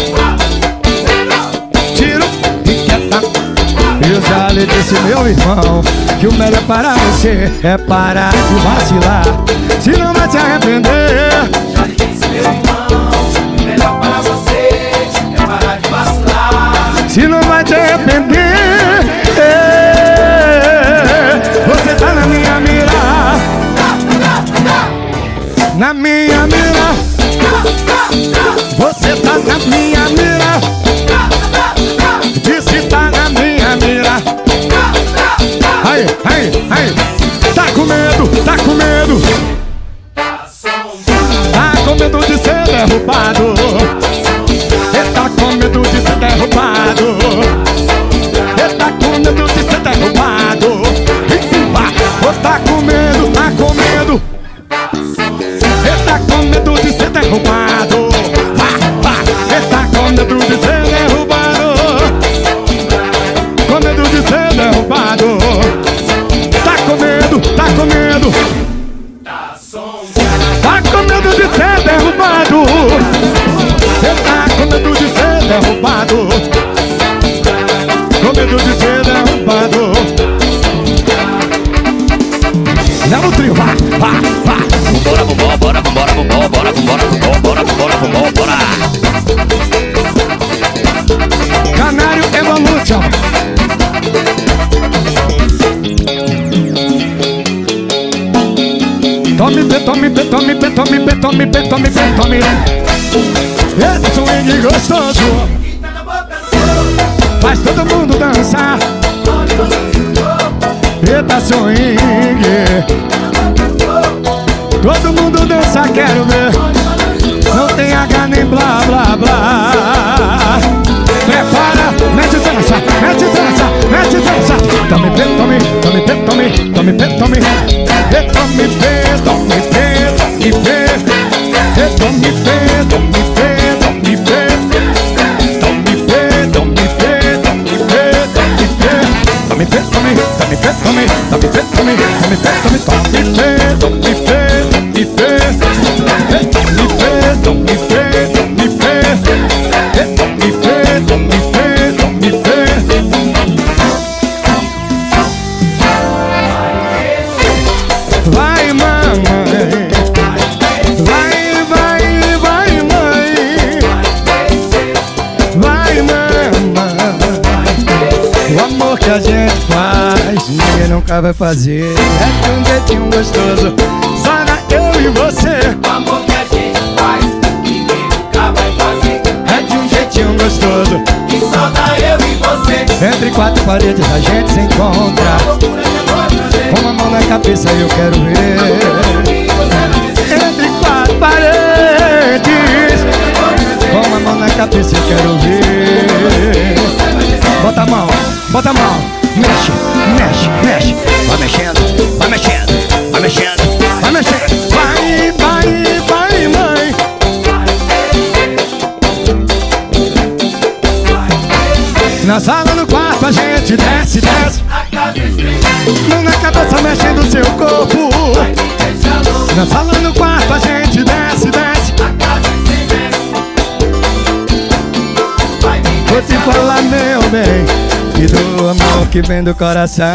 Tiro e quieta. Eu já lhe disse, meu irmão, que o melhor para você é parar de vacilar. Se não vai se arrepender. Já lhe disse, meu irmão, o melhor para você é parar de vacilar. Se não vai te arrepender. Você tá na minha mira. Na minha mira. Você tá na minha mira. Disse tá na minha mira. Aí, aí, aí. Tá com medo, tá com medo. Tá com medo de ser derrubado. Ele tá com medo de ser derrubado. Ele tá com medo de ser derrubado. Você tá com medo, tá com medo. Ele tá com medo de ser derrubado. Ele tá com medo de ser derrubado. Com medo de ser derrubado. Tá com medo, tá com medo. Tá com medo de ser derrubado. Ele tá com medo de ser derrubado. Com medo de ser derrubado. Leva o trio, vai, vai, vai. Vambora, vambora, bora, vambora, vambora, bora, vambora, vambora, bora, vambora, vambora, bora. Canário Evolution. Tome, pe, tome, pe, tome, pe, tome, pe, tome, pe, tome, pe, tome. Esse swing gostoso faz todo mundo dançar. Eita swing. Todo mundo dança, quero ver. Não tem H nem blá blá blá. Prepara, mete dança, mete dança, mete dança. Tome pé, tome, tome pé, tome, tome pé, tome. E tome pé, tome pé, tome pé. E tome pé, tome pé, tome pé. Tome pé, tome pé, tome pé, tome pé. Tome pé, tome, tome pé, tome, tome pé, tome, tome pé, tome, tome pé, tome pé. Me pé, me pé, me pé, me pé, me pé, me pé. Vai, mamãe, vai, vai, vai, mãe, vai, mamãe. O amor que a gente faz, ninguém nunca vai fazer. É de um jeitinho gostoso. Eu e você. O amor que a gente faz, ninguém nunca vai fazer. É de um jeitinho gostoso. Que só dá eu e você. Entre quatro paredes a gente se encontra. Com uma mão na cabeça eu quero ver. Entre quatro paredes. Com uma mão na cabeça eu quero ver. Bota a mão, bota a mão. Mexe, mexe, mexe. Vai mexendo, vai mexendo, vai mexendo. Vai mexendo, vai, vai, vai, mãe. Na sala, no quarto, a gente desce, desce. Mão na cabeça, mexendo o seu corpo. Na sala, no quarto, a gente desce, desce. Vou te falar, meu bem, e do amor que vem do coração.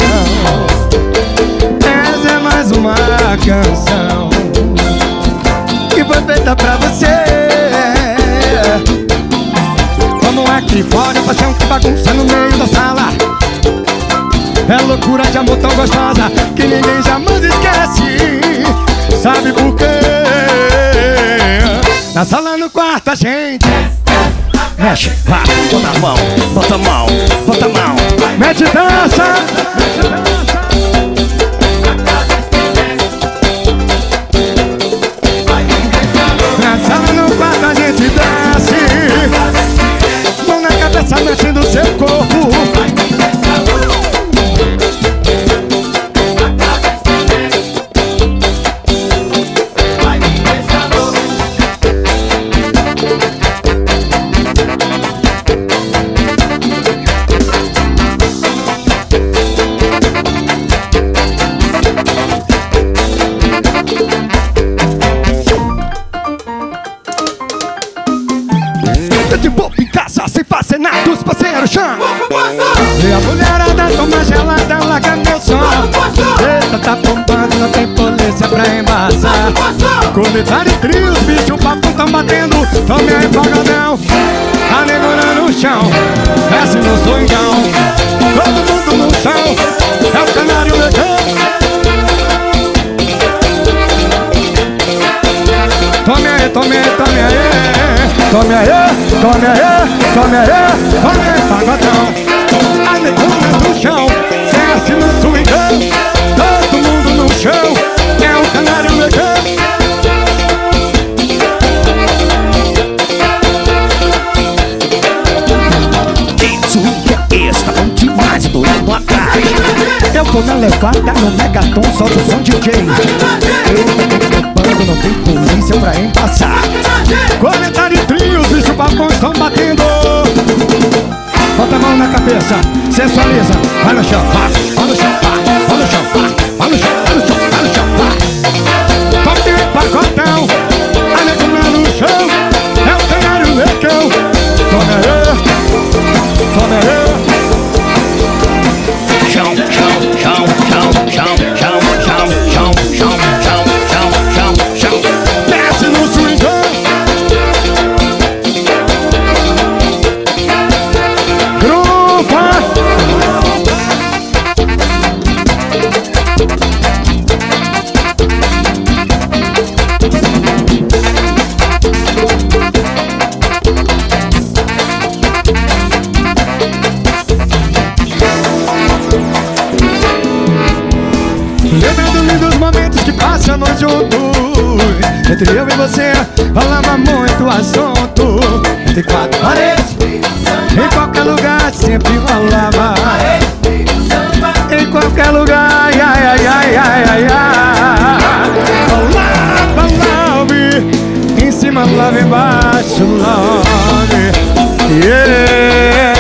Essa é mais uma canção que foi feita pra você. Vamos aqui fora, paixão que bagunça no meio da sala. É loucura de amor tão gostosa que ninguém jamais esquece. Sabe por quê? Na sala, no quarto, a gente Mexe, vai, bota a mão, bota a mão, bota a mão. mete dança. Na sala, no quarto, a gente desce. Mão na cabeça, mexendo o seu corpo. larga meu som. Eita, tá bombando, não tem polícia pra embaçar. Corneta de trio, os bichos papo tão batendo. Tome aí, pagadão, tá negando no chão. Desce no swingão, todo mundo no chão. É o canário legal. Tome aí, tome aí, tome aí. Tome aí, tome aí, tome aí, tome aí, pagodão. A negona no chão, desce no swingão. Todo mundo no chão, é o canário legal. Que swing é esse? Tá bom demais, tô indo atrás. Eu vou na levada no Megaton, solta o som D J. Eu tô bando, não tem polícia pra embaçar. Corneta de trio, os bichos babões estão batendo. Bota a mão na cabeça, sensualiza. Vai no chão, vai, vai no chão, vai, vai no chão, vai, vai no chão, vai no chão, vai no chão, vai. Toque o pacotão, a negona no chão. É o canário lecão. Tome aí, tome aí. Chão, chão, chão, chão, chão, chão, chão, chão, chão, chão, chão, chão, chão. Desce no swingão. Grupa. Lembrando lindos momentos que passamos juntos. Entre eu e você falava muito assunto. Entre quatro paredes, em qualquer lugar sempre rolava. Em qualquer lugar, ai, ai, ai, ai, ai, ai. Rolava love, em cima love, embaixo love. Yeah.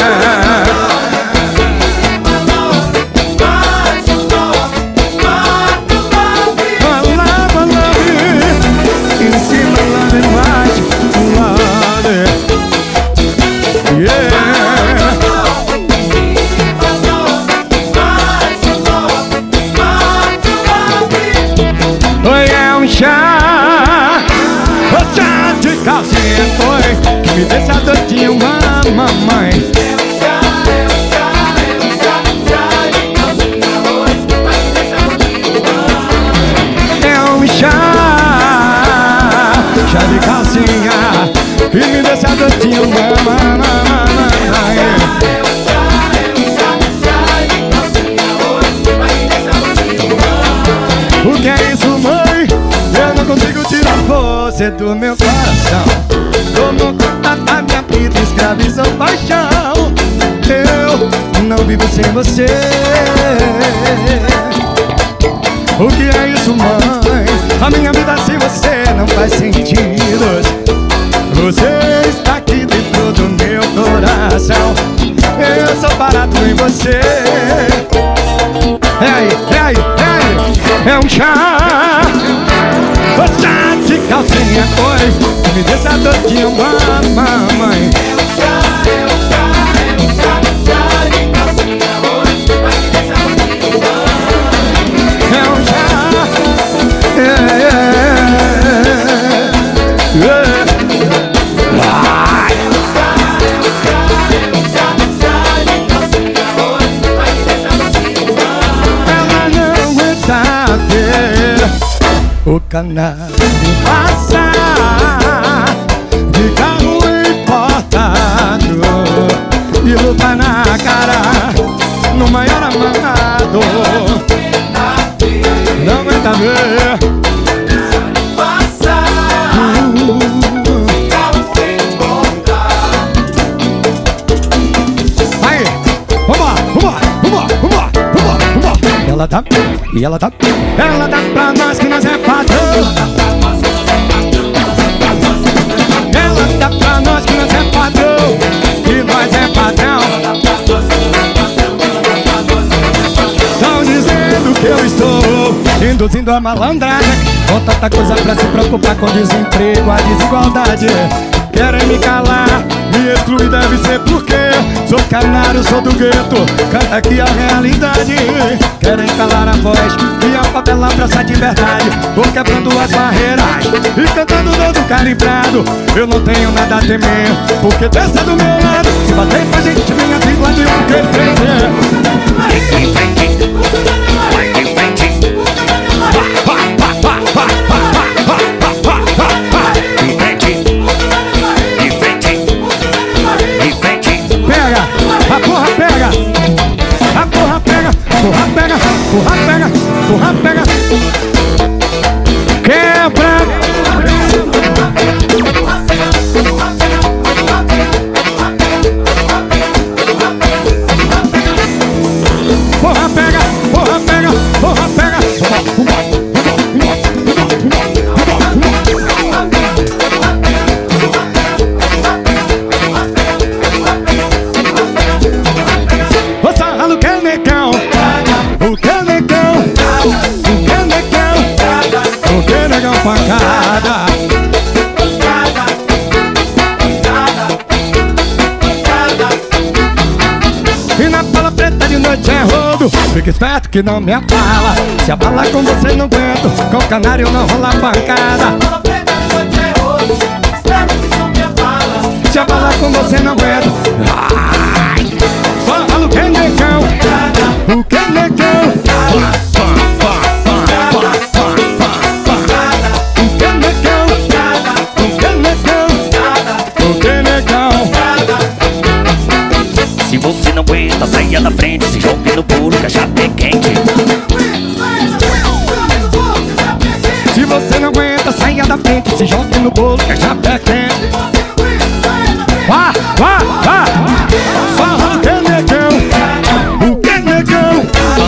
Chá, o chá de calcinha foi que me deixa doidinho, mamãe. É um chá, é um chá, é um chá, chá de calcinha hoje, vai me deixar doidinho, mamãe. É um chá, chá de calcinha que me deixa doidinho, mamãe. É um chá, é um chá, chá de calcinha hoje, vai me deixar doidinho, mamãe. O que é isso, mãe? Eu não consigo tirar você do meu coração. Como conta da minha vida, escravizou paixão. Eu não vivo sem você. O que é isso, mãe? A minha vida sem você não faz sentido. Você está aqui dentro do meu coração. Eu sou parado em você. É aí, é aí, é aí. É um chá, o chá de calcinha foi me deixa doidinho, mamãe. É um chá, é um chá, é um chá, chá de calcinha hoje, vai me deixar doidinho, mamãe. É um chá, é, é, é. Vai. É um chá, é um chá, é um chá, chá de calcinha hoje, vai me deixar doidinho, mamãe. Ela não aguenta ver o canário passar de carro importado e luta na cara no maior amado. Não aguenta ver aí, vambora, vambora, vambora, vambora, vambora, vambora. Ela dá, e ela dá, ela dá pra nós que nós é padrão. Ela dá pra nós que nós é padrão, que nós é padrão. Tão dizendo que eu estou induzindo a malandragem, com tanta coisa pra se preocupar com desemprego, a desigualdade. Querem me calar, me me exclui deve ser porque sou canário, sou do gueto. Canta aqui a realidade. Querem calar a voz e a favela abraça de verdade. Vou quebrando as barreiras e cantando todo calibrado. Eu não tenho nada a temer, porque Deus é do meu lado. Se bater com a gente, minha vírgula de um que tremer. Vai em frente, vai em frente. Em frente, em frente, em frente. Pega, a porra pega, a porra pega, porra pega, porra pega, porra pega. Quebra. Porra pega, porra pega, porra pega. Ô sarralo que negão, o que negão, o que negão, o que negão pancada. E na bala preta de noite é rodo. Fica esperto que não me abala. Se abala com você não aguento. Com o canário não rola pancada. Se abala com você não aguento. Ai, só falo que negão, o que negão. O que negão, o que negão, o que negão. Se você não aguenta, saia da frente. Se jogue no puro, que a chapa é quente. Se você não aguenta, saia da frente. Se jogue no bolo, que a chapa é quente. Vá, vá, vá. Só o que negão, o que negão.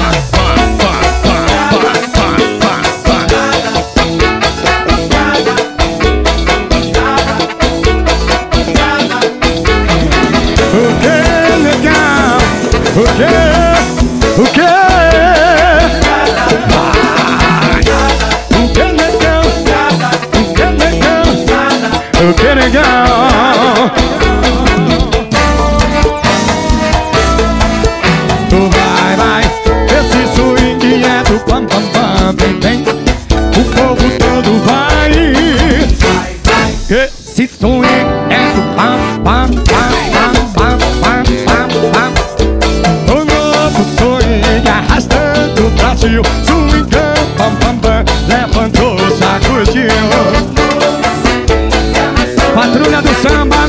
O que negão, o que, o que. O que negão, o que negão, o que negão. Tu vai, vai, esse swing é do pam pam pam, vem, vem. O povo todo vai. Esse swing é do pam pam pam pam pam pam pam. O novo swing arrastando o Brasil. Swingão pam pam pam, levantou, sacudiu. Patrulha do samba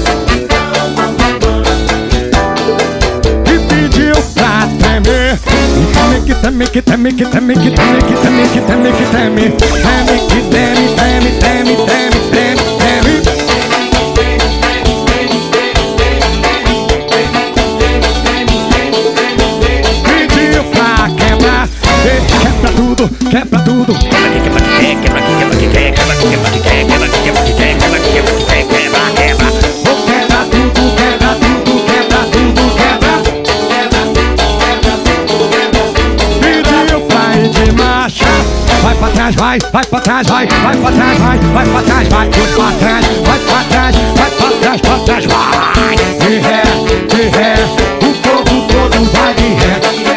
e pediu pra tremer. Que teme, que teme, que teme, que teme, que teme, que teme, que teme, teme, que teme, teme, teme, teme, teme, teme. Pediu pra quebrar, quebra tudo, quebra tudo. Quebra aqui, quebra aqui, quebra aqui, quebra aqui, quebra aqui, quebra aqui, quebra aqui, quebra aqui, quebra aqui, quebra aqui, quebra aqui, quebra, quebra. Vou quebrar tudo, quebra tudo, quebra tudo, quebra. Pediu pra ir de marcha. Vai pra trás, vai, vai pra trás, vai, vai pra trás, vai, vai pra trás, vai, vai pra trás, vai pra trás, vai pra trás, pra trás, vai. De ré, de ré, o povo todo vai de ré.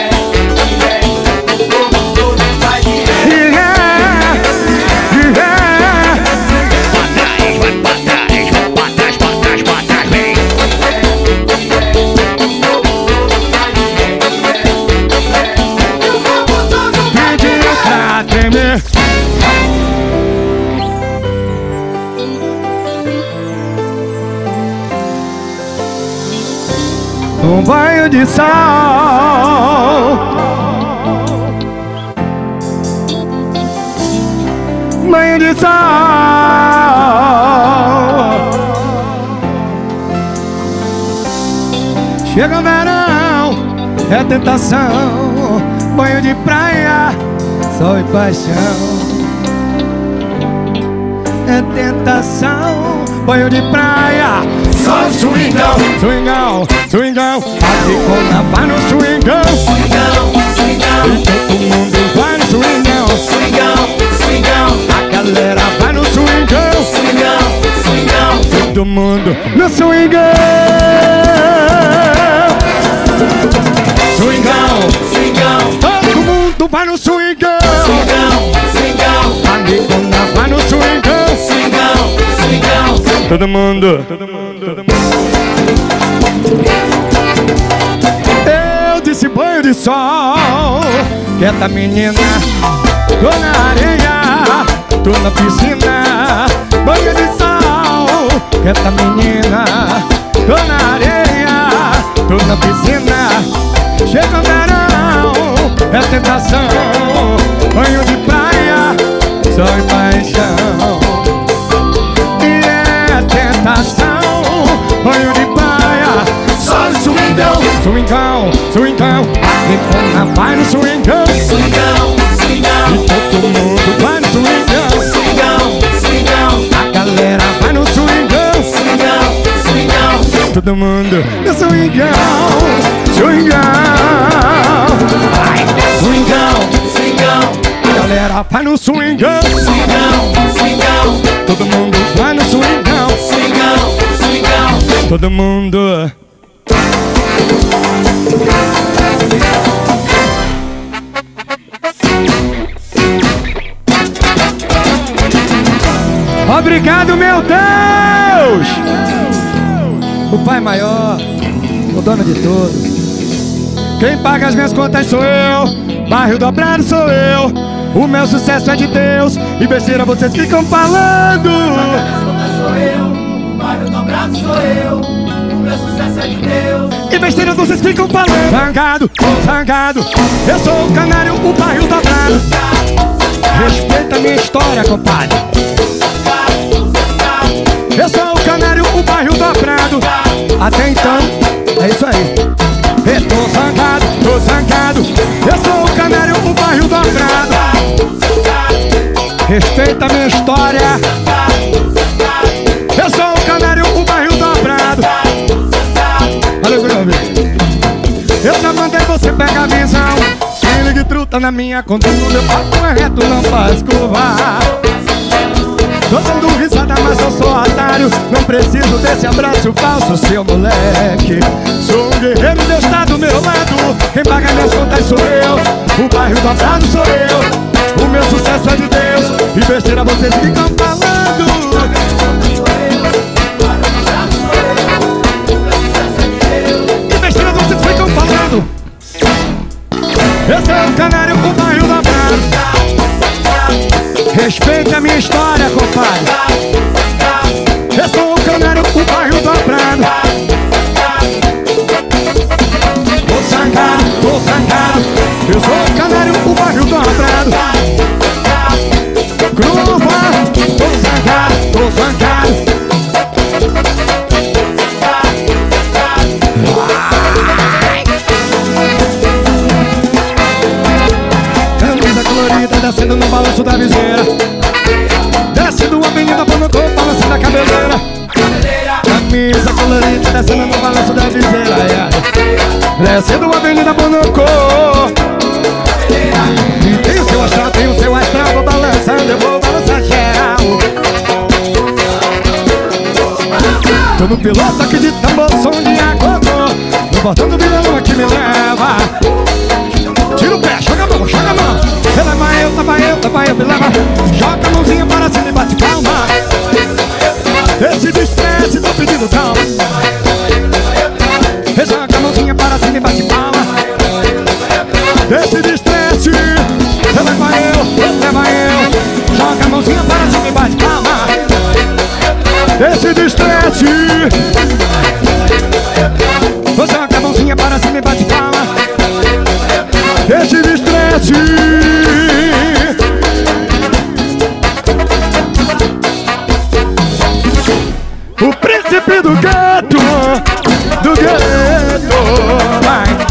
De ré, de ré. Pra trás, vai pra trás, vai pra trás, pra trás, pra trás, vem. Pediu pra tremer. Um banho de sal, banho de sal. Chega o verão, é tentação. Banho de praia, sol e paixão. É tentação, banho de praia, só swingão, swingão, swingão. Aqui com na vai no swingão, Swingão, swingão, e todo mundo vai no swingão, swingão, swingão, a galera vai no swingão, swingão, swingão. Todo mundo no swingão. Swingão, swingão. Todo mundo vai no swingão. Swingão, swingão. Amigona vai no swingão. Swingão, swingão. Todo mundo, todo mundo, todo mundo. Eu disse banho de sol. Quieta menina, tô na areia, tô na piscina. Banho de sol. Quieta menina, tô na areia, tô na piscina. Chega o verão, é tentação. Banho de praia, sol e paixão. E é tentação. Banho de praia, sol e swingão. Swingão, swingão. A Nicona vai no swingão. Swingão, swingão. E todo mundo vai no swingão. Swingão, swingão. A galera vai no swingão. Swingão, swingão. Todo mundo no swingão. Swingão. Swingão, swingão. A galera vai no swingão. Swingão, swingão. Todo mundo vai no swingão. Swingão, swingão. Todo mundo. Obrigado, meu Deus! O Pai maior, o dono de tudo. Quem paga as minhas contas sou eu, bairro dobrado sou eu. O meu sucesso é de Deus e besteira vocês ficam falando. Quem paga as contas sou eu, o bairro dobrado sou eu. O meu sucesso é de Deus e besteira vocês ficam falando. Zangado, zangado, eu sou o canário, o bairro dobrado. Respeita a minha história, compadre. Eu sou o canário, o bairro dobrado. Até então, é isso aí. Eu tô zangado, tô zangado. Eu sou o canário, o bairro dobrado. Respeita a minha história. Eu sou o canário, o bairro dobrado. Valeu, Grove. Eu já mandei você pegar a visão. Se ligue, truta na minha conduta. Meu papo é reto, não faz curva. Tô dando risada, mas eu sou otário. Não preciso desse abraço falso, seu moleque. Sou um guerreiro, Deus tá do meu lado. Quem paga minhas contas sou eu. O bairro dobrado sou eu. O meu sucesso é de Deus e besteira vocês ficam falando. E besteira vocês ficam falando. Esse é o canário, o bairro dobrado. Respeita a minha história, compadre. Eu sou o canário, o bairro dobrado. Tô zangado, tô zangado. Eu sou o canário, o bairro dobrado. Gruva, tô zangado, tô zangado. Camisa colorida descendo no balanço da viseira. Descendo a avenida Bonocô, balançando a cabeleira. Camisa colorida descendo no balanço da viseira, yeah. Descendo a avenida Bonocô. E tem o seu astral, tem o seu astral. Vou balançando, eu vou balançar geral. Tô no piloto aqui de tambor, som de agogô. No botão do violão é que me leva. Tira o pé, joga a mão, joga a mão. Leva eu, leva eu, leva eu, me leva. Joga a mãozinha para cima e bate palma. Esse destresse, tô pedindo calma. Joga a mãozinha para cima e bate palma. Esse destresse, leva eu, leva eu. Joga a mãozinha para cima e bate palma. Esse destresse, joga a mãozinha para cima e bate palma. Esse destresse. O príncipe do gueto, do gueto, vai.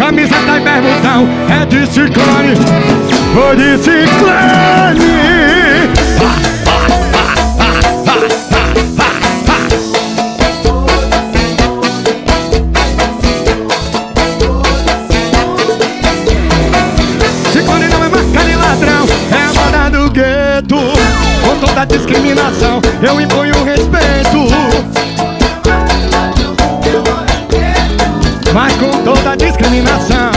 camiseta e bermudão é de Ciclone, vou de Ciclone. Ciclone não é marca de ladrão, é a moda do gueto. Com toda a discriminação eu imponho respeito, mas com toda a discriminação.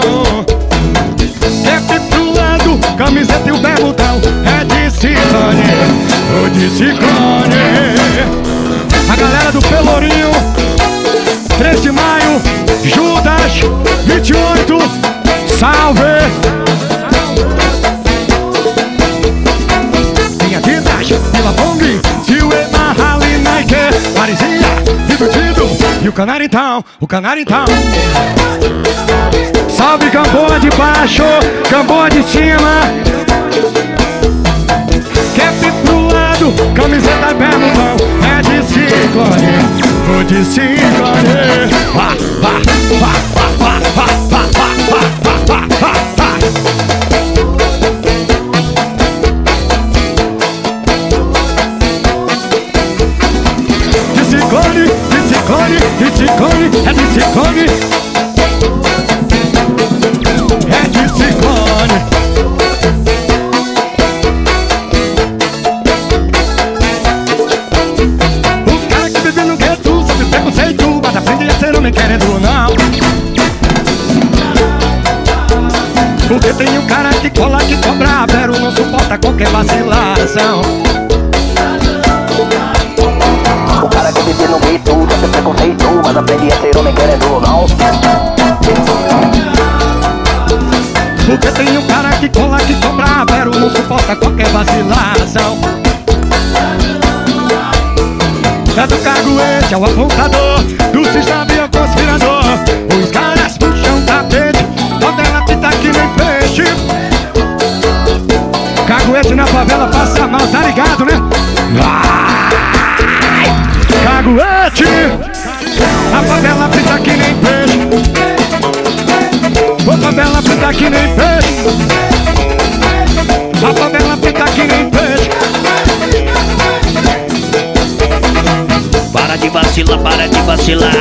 Sempre pro lado, camiseta e o bermudão é de Ciclone, ou de Ciclone. A galera do Pelourinho, três de maio, Judas, vinte e oito, salve! Minha Didas, Vila Bong, Silema, Rally, Nike, Marizinha, Divertido e o Canário então, o Canário então. Salve Gamboa de baixo, Gamboa de cima. Cap pro lado, camiseta e bermudão é de Ciclone, vou de Ciclone. Vá, vá, vá, vá, vá, vá, vá, vá, vá, vá, vá. De Ciclone, de Ciclone, de Ciclone, é de Ciclone, é de Ciclone. O cara que vive no gueto sofre preconceito, mas aprende a ser homem querendo ou não. Porque tem um cara que cola, que cobra vero, não suporta qualquer vacilação. O cara que vive no gueto sofre preconceito, mas aprende a ser homem querendo ou não. Porque tem um cara que cola, que cobra vero, não suporta qualquer vacilação. É do caguete ao apontador, do sistema ao conspirador. Os caras puxam o tapete, toda ela pita que nem peixe. Caguete na favela passa mal, tá ligado, né? Vai! Caguete! A favela pita que nem peixe. A favela pita que nem peixe. A favela pita que nem peixe. Para de vacilar, para de vacilar.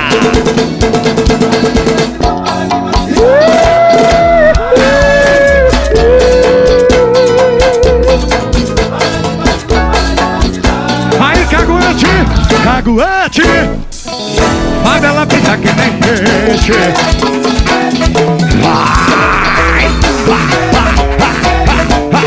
Aí, caguete, caguete, favela pita que nem peixe. Vai, vai, vai, vai, vai,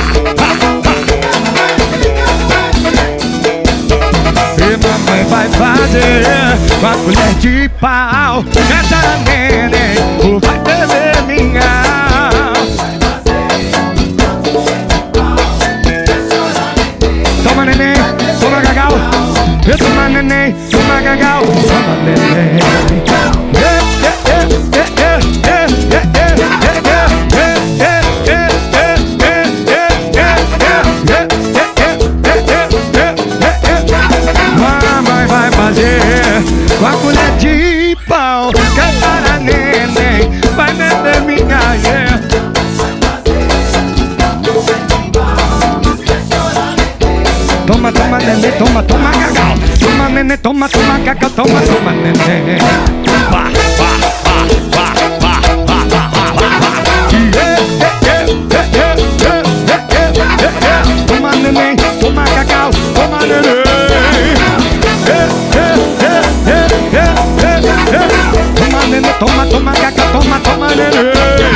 vai. E mamãe vai fazer com a colher de pau essa neném, ou vai beber minha. Toma neném, toma gagal. Toma neném, toma gagal. Toma neném. Mamãe vai fazer com a colher de pau cantar a neném, vai beber minha yeah. Toma, toma, neném, toma, toma, gagal. Toma, neném, toma, toma, gagal. Toma, toma, neném. Vá, vá, vá, vá, vá, vá, vá, vá, vá. Toma, neném, toma, gagal. Toma, neném. Toma, neném, toma, toma, gagal. Toma, toma, neném.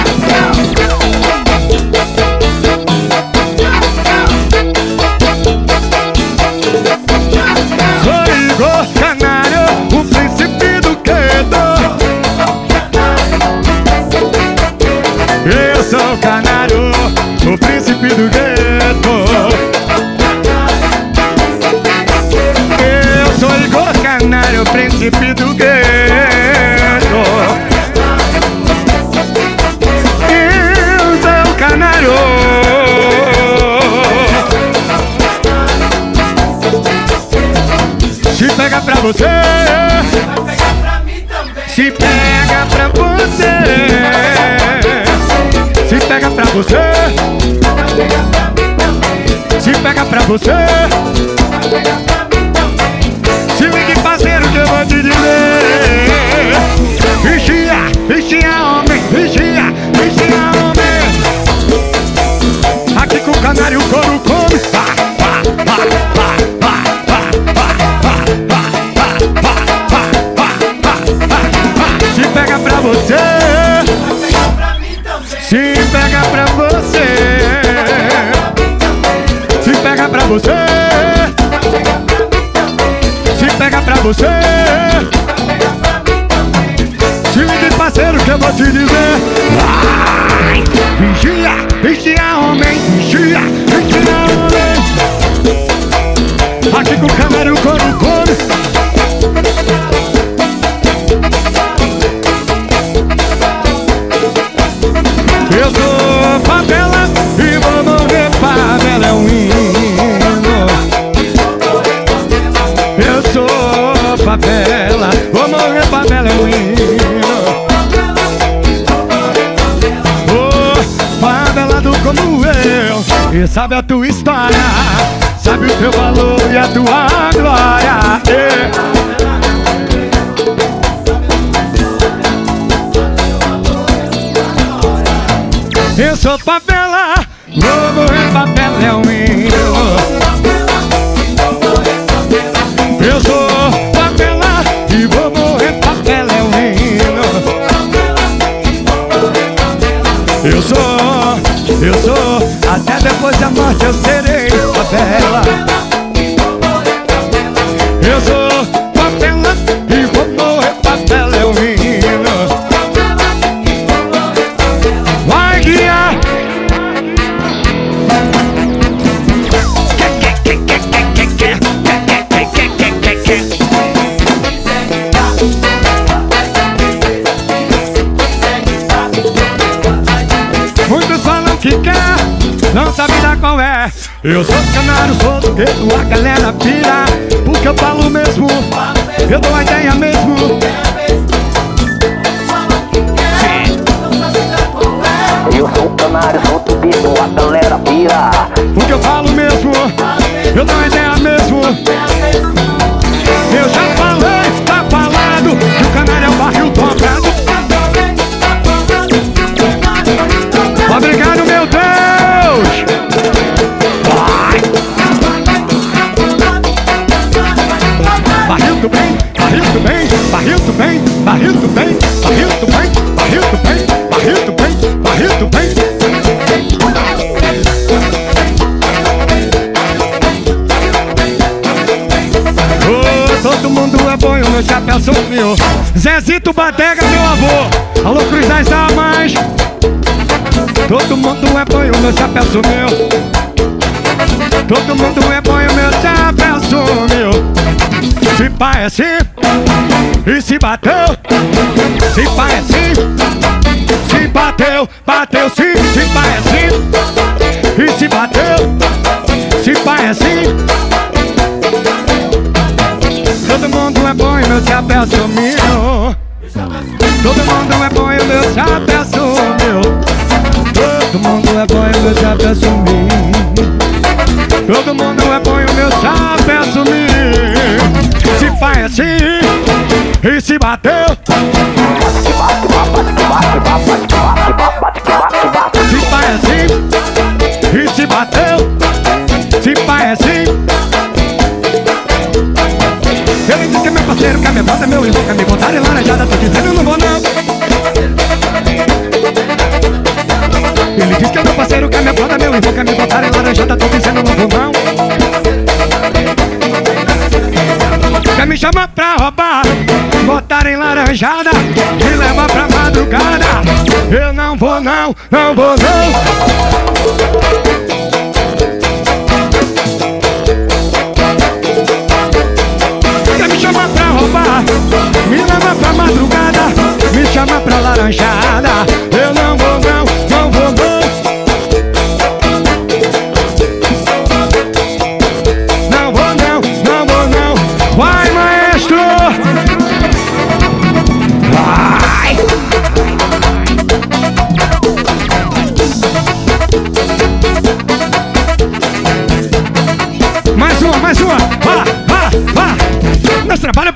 Eu sou o Canário, o príncipe do gueto. Eu sou Igor Canário, o príncipe do gueto. Eu sou o Canário. Se pega pra você, Vai pegar pra mim também. se Se pega pra você, se pega pra você, se pega pra você. Se ligue, parceiro, que eu vou te dizer. Vigia, vigia, homem, vigia, vigia, homem. Aqui com o canário o couro come. Pá, pá, pá, pá, pá, pá, pá, pá, pá, pá, pá, pá, pá, pá, pá. Se pega pra você, se pega pra você, se pega pra você, se pega pra você. Se ligue, parceiro, que eu vou te dizer. Vai! Vigia, vigia, homem, vigia, vigia, homem. Aqui com o canário o couro come. Eu sou favela e vou morrer, favela é um hino. Eu sou favela, vou morrer, favela é um hino. Oh, favelado como eu, e sabe a tua história, sabe o teu valor e a tua glória. Yeah. Eu sou favela, vou morrer, favela é um hino. Eu sou favela e vou morrer, favela é um hino. Eu sou, eu sou, até depois da morte eu serei favela. Eu sou favela e vou morrer, favela é um hino. Vai guiar. Muitos falam que quer, não sabe dar qual é. Eu sou canário, sou do gueto, a galera pira. Porque eu falo mesmo, eu dou a ideia mesmo. Eu sou canário, sou do gueto, a galera pira. Porque eu falo mesmo, eu dou a ideia mesmo. Eu já falei, tá falado, que o canário é o barril dobrado. Obrigado, meu Deus! Vai! Barril do bem, barril do bem, barril do bem, barril do bem, barril do bem, barril do bem, barril do bem, barril do bem. Oh, todo mundo é bom e o meu chapéu sumiu. Zezito Batega, meu avô. Alô, Cruz das Almas. Todo mundo é bom e o meu chapéu sumiu. Todo mundo é bom e o meu chapéu sumiu. Se pá é assim, e se bateu. Se pá é assim, se bateu, bateu sim. Se pá é assim, e se bateu. Se pá é assim. Todo mundo é bom e o meu chapéu sumiu. Todo mundo é bom e o meu chapéu sumiu. Todo mundo é bom e o meu chapéu sumiu. Todo mundo é bom e o meu chapéu sumiu. Se faz assim e se bateu. Se faz assim e se bateu. Se faz assim. Ele diz que é meu parceiro, que é meu bota, meu irmão, que me botar em laranjada. Tô dizendo eu não vou não. Ele diz que é meu parceiro, que é meu bota, meu irmão, que me botar em laranjada. Tô dizendo eu não vou não. Quer me chamar pra roubar, botar em laranjada, me levar pra madrugada. Eu não vou não, não vou não. Quer me chamar pra roubar, me leva pra madrugada, me chama pra laranjada. Eu não vou não, não vou não. Não vou não, não vou não. Vai, maestro! Vai!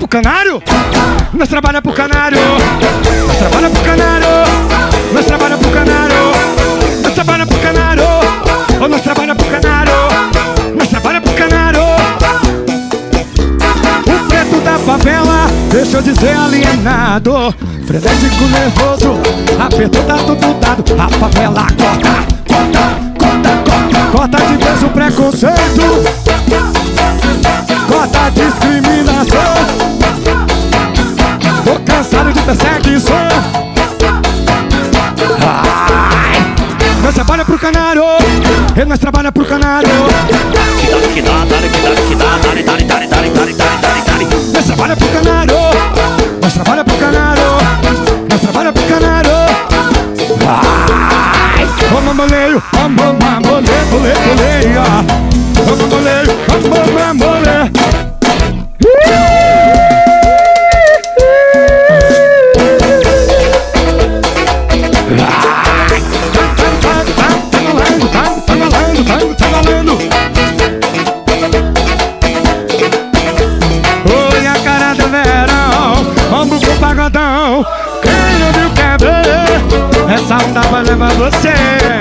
pro canário. Nós trabalha pro canário. Nós trabalha pro canário. Nós trabalha pro canário. Nós trabalha pro canário. Ou nós trabalha pro canário. Nós trabalha pro canário. O preto da favela, deixa eu dizer alienado. Frenético, nervoso, apertou, tá tudo dado. A favela corta, corta, corta, corta. Corta de vez o preconceito. Corta a discriminação. Tô cansado de perseguição. Ai. Nós trabalha pro canário. E nós trabalha pro canário. Que dá, dale, que dá, que dá, dale, dale, dale, dale, dale, dale, dale. Nós trabalha pro canário. Nós trabalha pro canário. Nós trabalha pro canário. Ai. Ô mamboleio, ô mambolê, bolê, bolê, ó. Ô mamboleio, ô mambolê. Oi, a cara do verão, vamos pro pagodão. Quem não viu quer ver, essa onda vai levar você.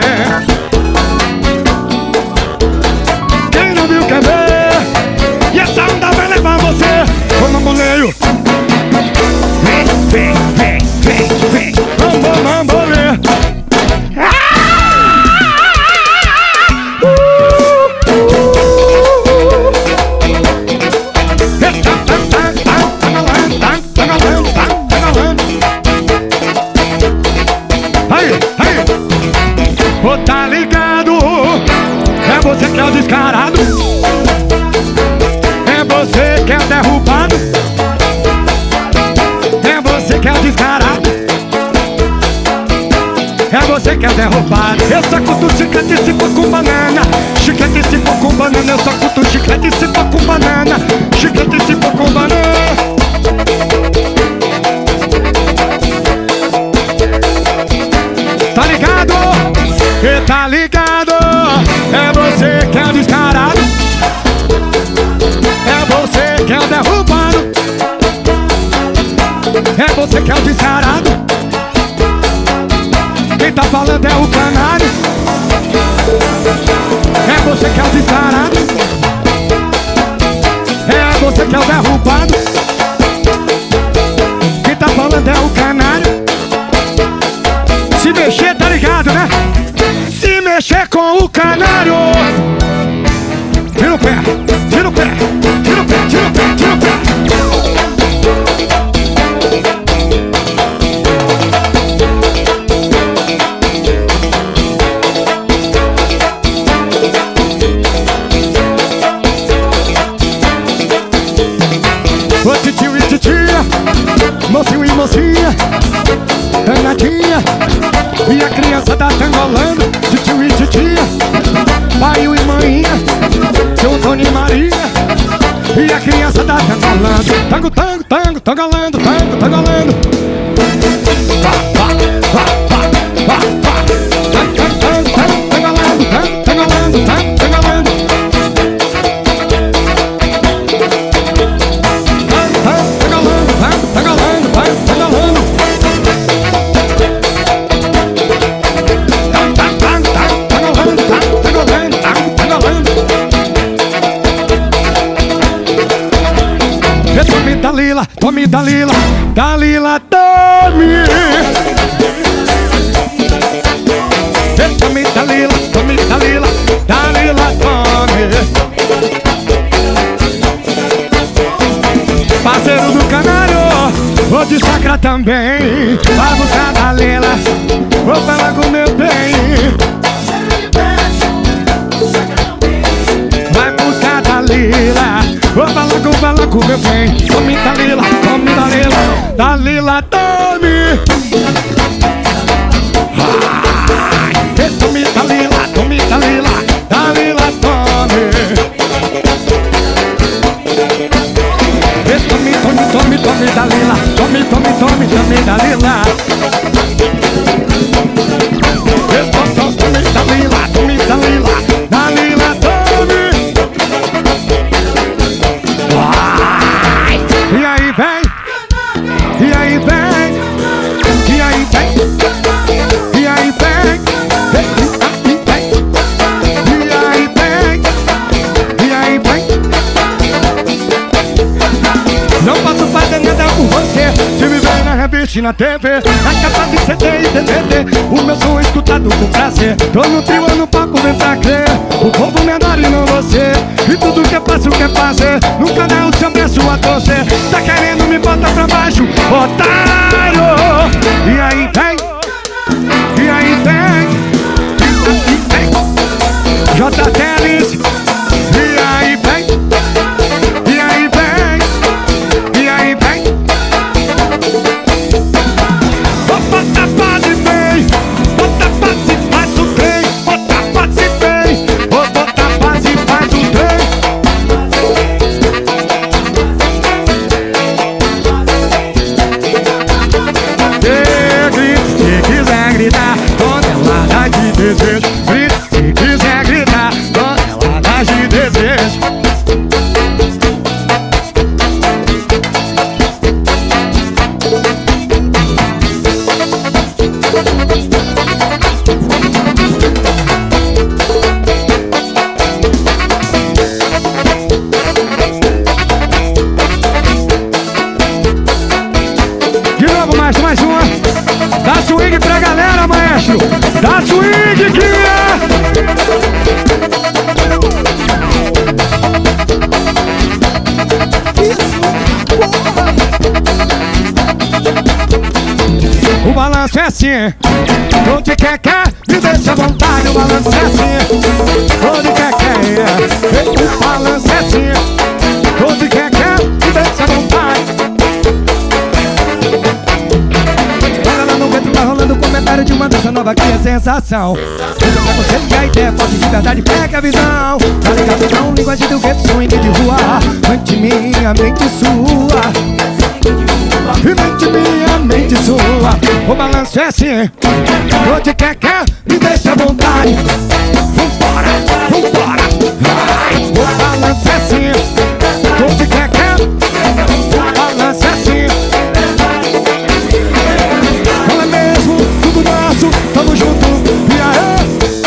Quem não viu quer ver, e essa onda vai levar você. Ô mamboleio, Vem, vem, vem, vem, vem. mambo, mambolê. Ô, tá ligado? É você que é o descarado. É você que é o derrubado. É você que é o descarado. É você que é o derrubado. Eu só curto chiclete se for com banana. Chiclete se for com banana. Eu só curto chiclete se for com banana. Chiclete se for com banana. Tá ligado? E tá ligado? É você que é o descarado. É você que é o derrubado. É você que é o descarado. Quem tá falando é o canário. É você que é o descarado. É você que é o derrubado. Quem tá falando é o canário. Se mexer, tá ligado, né? Se mexer com o canário. Tira o pé, tira o pé, tira o pé, tira o pé, tira o pé. Ô titio e titia, mocinho e mocinha, danadinha, e a criança tá tangolando. Titio e titia, pai e mãinha, seu Antônio e Maria, e a criança tá tangolando. Tango, tango, tango, tangolando, tango, tangolando. Vá, vá, vá, vá, vá, vá. Tango, tango, tango, tango, tangolando, tango, tangolando, tango, tangolando. Dalila, tome Dalila, Dalila, tome. Tome Dalila, tome Dalila, Dalila, tome. Parceiro do canário, vou de sacra também. Vai buscar Dalila, vou falar com meu bem. Vai buscar Dalila, vou falar com, falar com meu bem. Tome Dalila, tome Dalila, Dalila, tome. Ah, tome Dalila, tome Dalila, Dalila, tome. Tome, tome, tome, tome Dalila, tome, tome, tome, tome Dalila. Tome, tome Dalila, tome Dalila, Dalila, tome. E aí, velho? assiste na T V, é capaz de C D e D V D. O meu som é escutado com prazer. Tô no trio ou no palco, vem pra crer. O povo menor e não você. E tudo que eu faço quer fazer. Nunca dá o seu preço a torcer. Tá querendo me botar pra baixo, otário. E aí vem, e aí vem, e aí vem J. Teles. E aí vem, e aí vem, e aí vem. Bota a paz e vem, bota a paz e faz o trem. Bota a paz e vem, bota a paz e faz o trem. E grita se quiser gritar, tonelada de desejo. Grita se quiser gritar, tonelada de desejo. Mais, mais uma. Dá swing pra galera, maestro. Dá swing, guia. O balanço é assim. Onde quer, quer, me deixa à vontade. O balanço é assim. Onde quer, quer. O balanço é assim. Onde quer, quer, me deixa à vontade. Tá rolando comentário de uma dança nova que é sensação. Usa pra você ligar a ideia, forte de verdade, pega a visão. Tá ligado não? Linguagem do gueto, swing de rua. Mente minha, mente sua. E mente minha, mente sua. O balanço é assim. Onde quer, quer, me deixa à vontade. Vambora, vambora. O balanço é assim. Onde quer, quer, o balanço é assim. Tamo junto, e aí?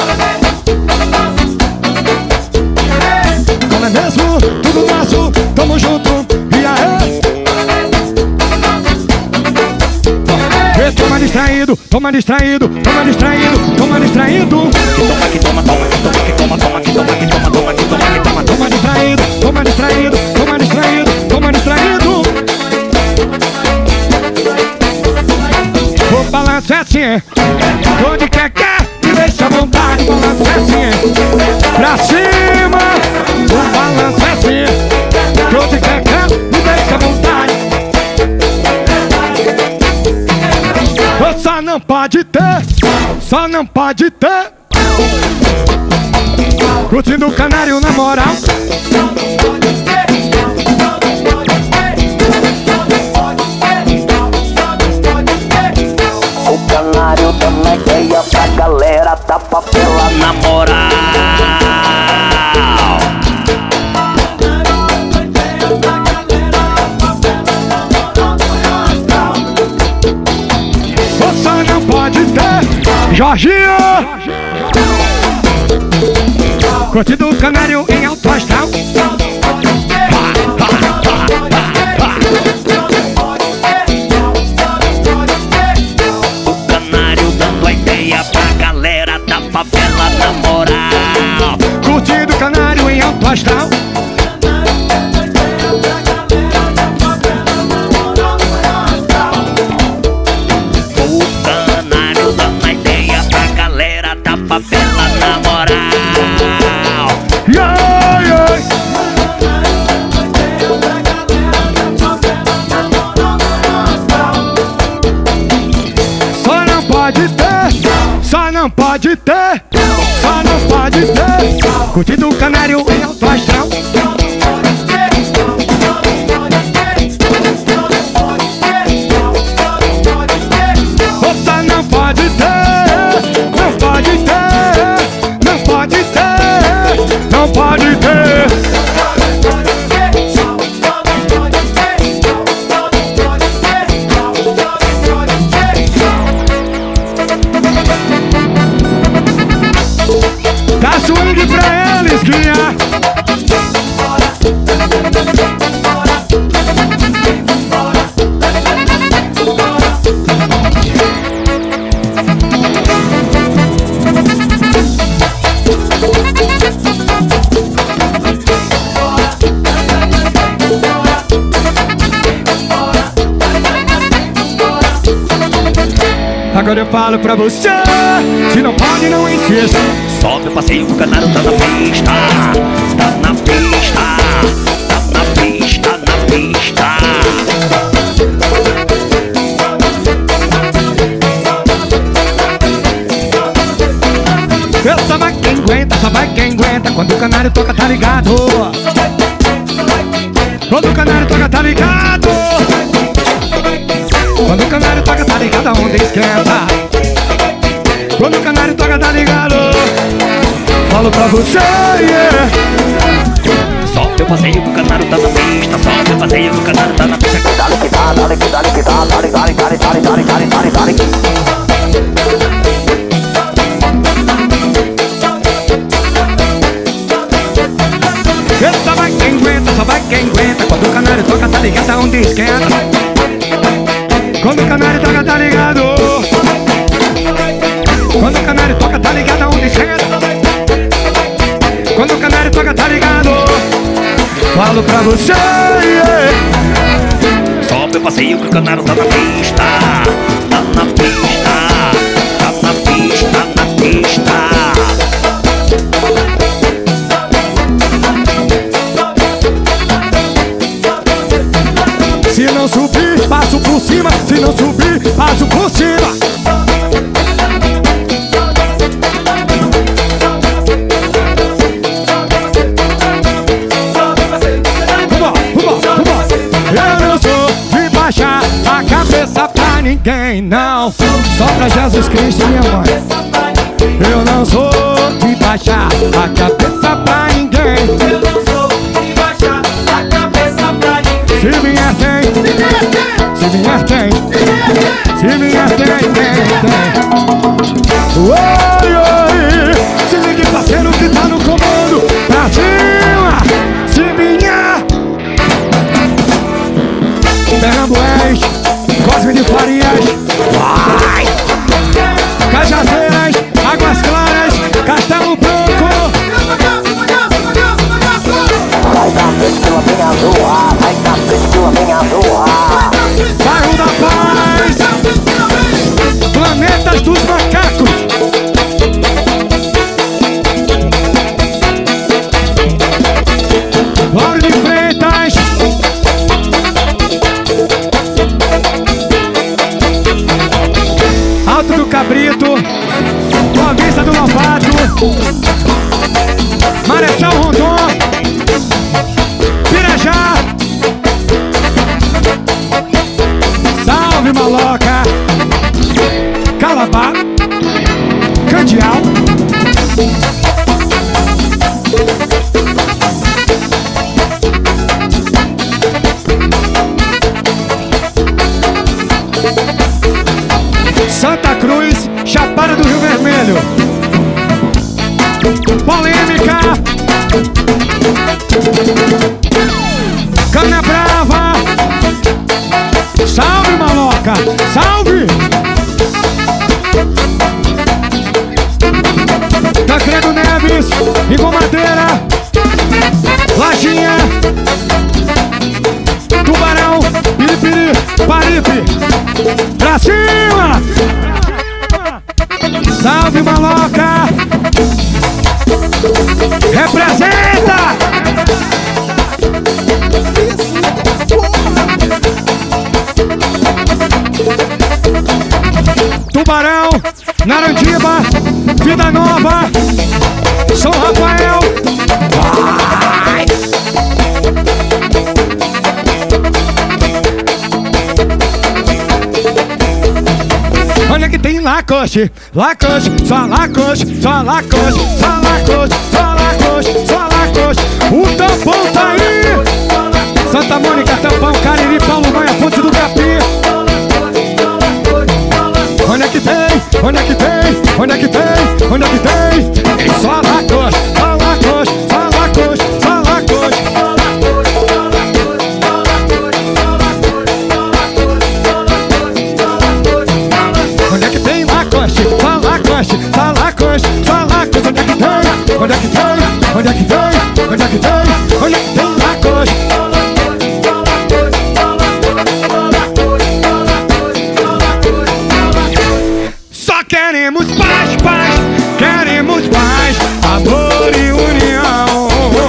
Não é mesmo? Tudo nosso, tamo junto, e aí? E toma distraído, toma distraído, toma distraído, toma distraído. Que toma, que toma, toma, que toma, que toma, toma, que toma, que toma, toma, que toma, que toma. Toma distraído, toma distraído, toma distraído, toma distraído. O balanço é assim. Onde quer, quer, me deixa à vontade. O balanço é assim. Pra cima. O balanço é assim. Onde quer, quer, me deixa à vontade. Só não pode ter, só não pode ter. Curtindo o canário na moral. Canário dando ideia pra galera da favela. Na moral. Você não pode ter, Jorginho. Curtindo o canário em alto astral. Favela na moral. Curtindo o canário em alto astral. O canário dando a ideia pra galera da favela na moral. Yeah, yeah. Só não pode ter, só não pode ter, só não pode ter. Curtindo o canário em alto astral. Você não pode ter, não pode ter, não pode ter, não pode ter. Dá swing pra eles, Gui. Agora eu falo pra você, se não pode não insista. Sobe o passeio que o canário tá na pista. Tá na pista. Tá na pista, na pista. Só vai quem aguenta, só vai quem aguenta. Quando o canário toca, tá ligado. Quando o canário toca, tá ligado. Quando o canário toca, tá ligado, a onda esquenta. Quando o canário toca, tá ligado. Falo pra você, yeah. Sobe o passeio que o canário tá na pista. Sobe o passeio que o canário tá na pista. Dale que dá, dale que dale que dá, dale, dale, dale, dale, dale, dale, dale, dale. Só vai quem aguenta, só vai quem aguenta. Quando o canário toca, tá ligado, a onda esquenta. Quando o canário toca, tá ligado. Quando o canário toca, tá ligado, a onda esquenta. Quando o canário toca, tá ligado. Falo pra você, yeah. Sobe o passeio que o canário tá na pista. Tá na pista. Tá na pista, na pista. Se não subir, passo por cima. Se não subir, passo por cima. Vamos, vamos, vamos. Eu não sou de baixar a cabeça pra ninguém, não. Só pra Jesus Cristo, minha mãe. Eu não sou de baixar a cabeça pra ninguém. Eu não sou de baixar a cabeça pra ninguém. Se vier tem, se vier tem, se vier tem, tem, tem. Oi, oi, se ligue parceiro que tá no comando. Pra cima, se vier. Pernambués, Cosme de Farias, vai. Cajazeiras, Águas Claras, Castelo Branco. Vai dar frente pela minha rua, vai dar frente pela minha rua. Bairro da Paz, Planetas dos Macacos. Lauro de Freitas, Alto do Cabrito, Boa Vista do Lobato, Marechal Rondon, Pirajá, Salve Maloca, Calabá, Candial, Santa Cruz, Chapada do Rio Vermelho, Polêmica, Cana Brava, salve Maloca, salve! Tancredo Neves, Igor Madeira, Lajinha, Tubarão, Piripiri, Paripe, pra cima! Salve Maloca! Representa! Tubarão, Narandiba, Vida Nova, São Rafael. Vai! Olha que tem Lacoste, Lacoste, só Lacoste, só Lacoste, só Lacoste, só Lacoste, só Lacoste. O tampão tá aí. Santa Mônica, Tampão, Cariri, Paulo Maia, Ponte do Capim. Onde é que tem? Onde é que tem? Onde é que tem? Onde é que tem? Tem só Lacoste, só Lacoste, só Lacoste, só Lacoste. Onde é que tem Lacoste? Só Lacoste, só Lacoste, só Lacoste. Onde é que tem? Onde é que tem? Onde é que tem? Onde é que tem? Onde é que tem Lacoste? Queremos paz, paz, queremos paz, amor e união.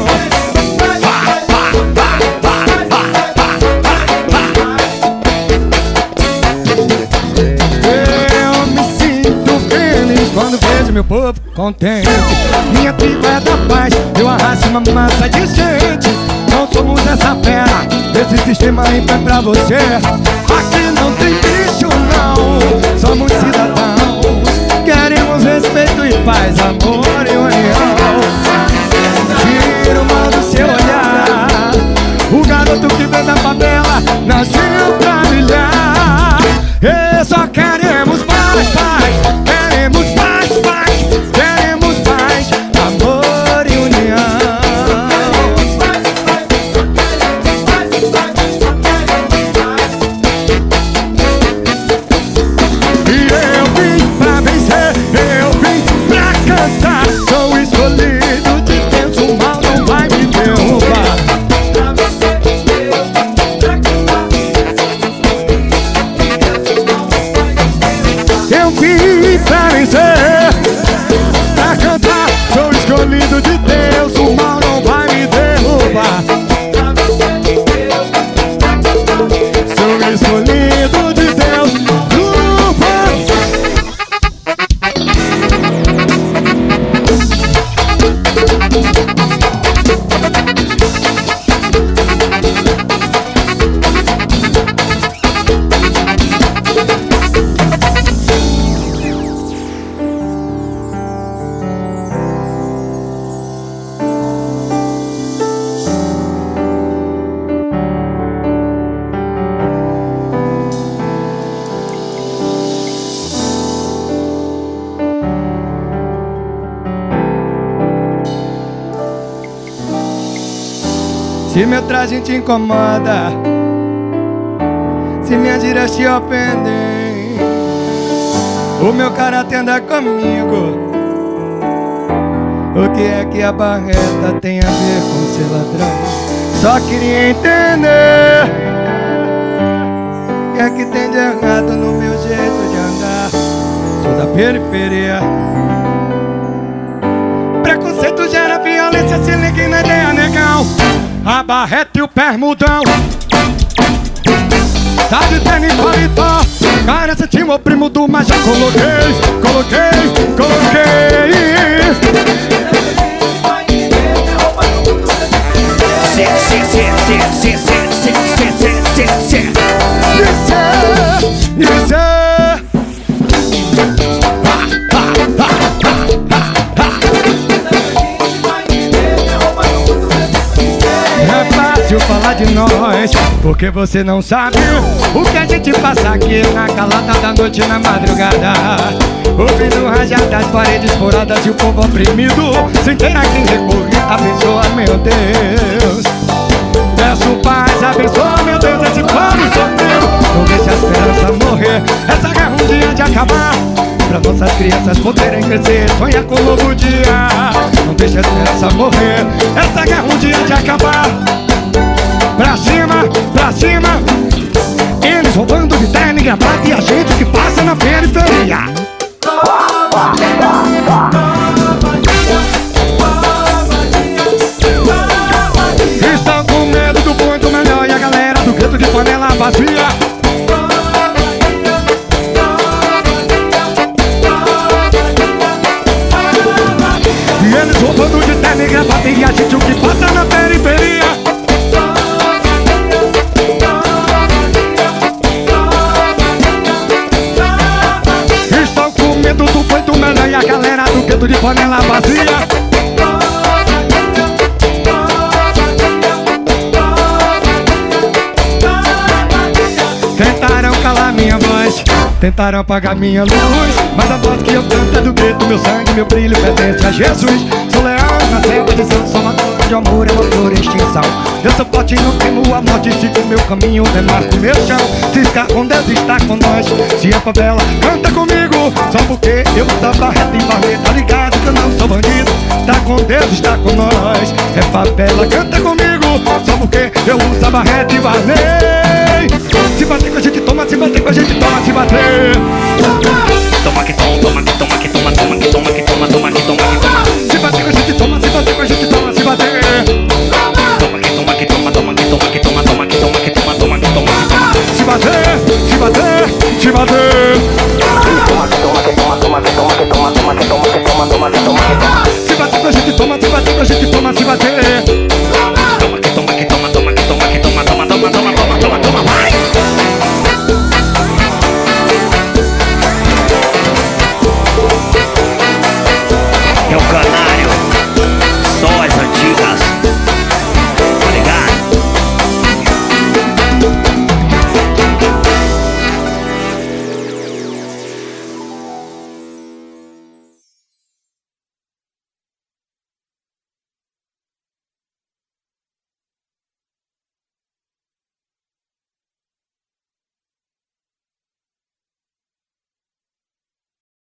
Eu me sinto feliz quando vejo meu povo contente. Minha tribo é da paz, eu arrasto uma massa de gente. Não somos essa fera, esse sistema aí foi pra você. Aqui não tem bicho não, somos cidadãos. Queremos respeito e paz, amor e união. Tira o mal do seu olhar, o garoto que vem da favela nasceu pra brilhar. E só queremos paz, paz, queremos paz, paz, queremos paz, amor e união. E eu vim pra vencer, eu vim pra cantar. Sou escolhido de Deus, o mal não vai me derrubar. Eu vim pra vencer, pra cantar. Sou escolhido de Deus, o mal não vai me derrubar. Sou escolhido de Deus, lupa. Se meu traje te incomoda, se minhas gírias te ofendem, o meu caráter anda comigo. O que é que a barreta tem a ver com ser ladrão? Só queria entender o que é que tem de errado no meu jeito de andar. Sou da periferia. Preconceito gera violência, se ligue na ideia, negão. A barreta e o permudão, tá de tênis paletó. Cara, esse time é o primo do mas já coloquei, coloquei, coloquei. Se, se, se, se, se, se, se, se, se, se. Isso é, isso é. Falar de nós, porque você não sabe o que a gente passa aqui na calada da noite, na madrugada. Ouvindo rajadas, paredes furadas e o povo oprimido, sem ter a quem recorrer. Abençoa, meu Deus. Peço paz, abençoa, meu Deus, esse povo sofrido. Não deixe a esperança morrer, essa guerra um dia de acabar, pra nossas crianças poderem crescer, sonhar com um novo dia. Não deixe a esperança morrer, essa guerra um dia de acabar. Pra cima, pra cima. Eles roubando de terno e gravata e a gente que passa na periferia. Estão com medo do bom e do melhor e a galera do grito de panela vazia. E eles roubando de terno e gravata e a gente o que passa na periferia. Do foi do melhor e a galera do gueto de panela vazia. Tentaram calar minha voz, tentaram apagar minha luz, mas a voz que eu canto é do gueto, meu sangue, meu brilho pertence a Jesus. Sou leão na selva de São Salvador, de amor é uma flor em extinção. Eu sou forte e não temo a morte, sigo meu caminho, demarco meu chão. Se está com Deus, está com nós. Se é favela, canta comigo, só porque eu uso barreta e barreta. Tá ligado que eu não sou bandido, tá com Deus, está com nós. É favela, canta comigo, só porque eu uso barreta e barreta. Se bater com a gente toma, se bater com a gente toma, se bater. Toma que toma, toma que toma. toma, vai.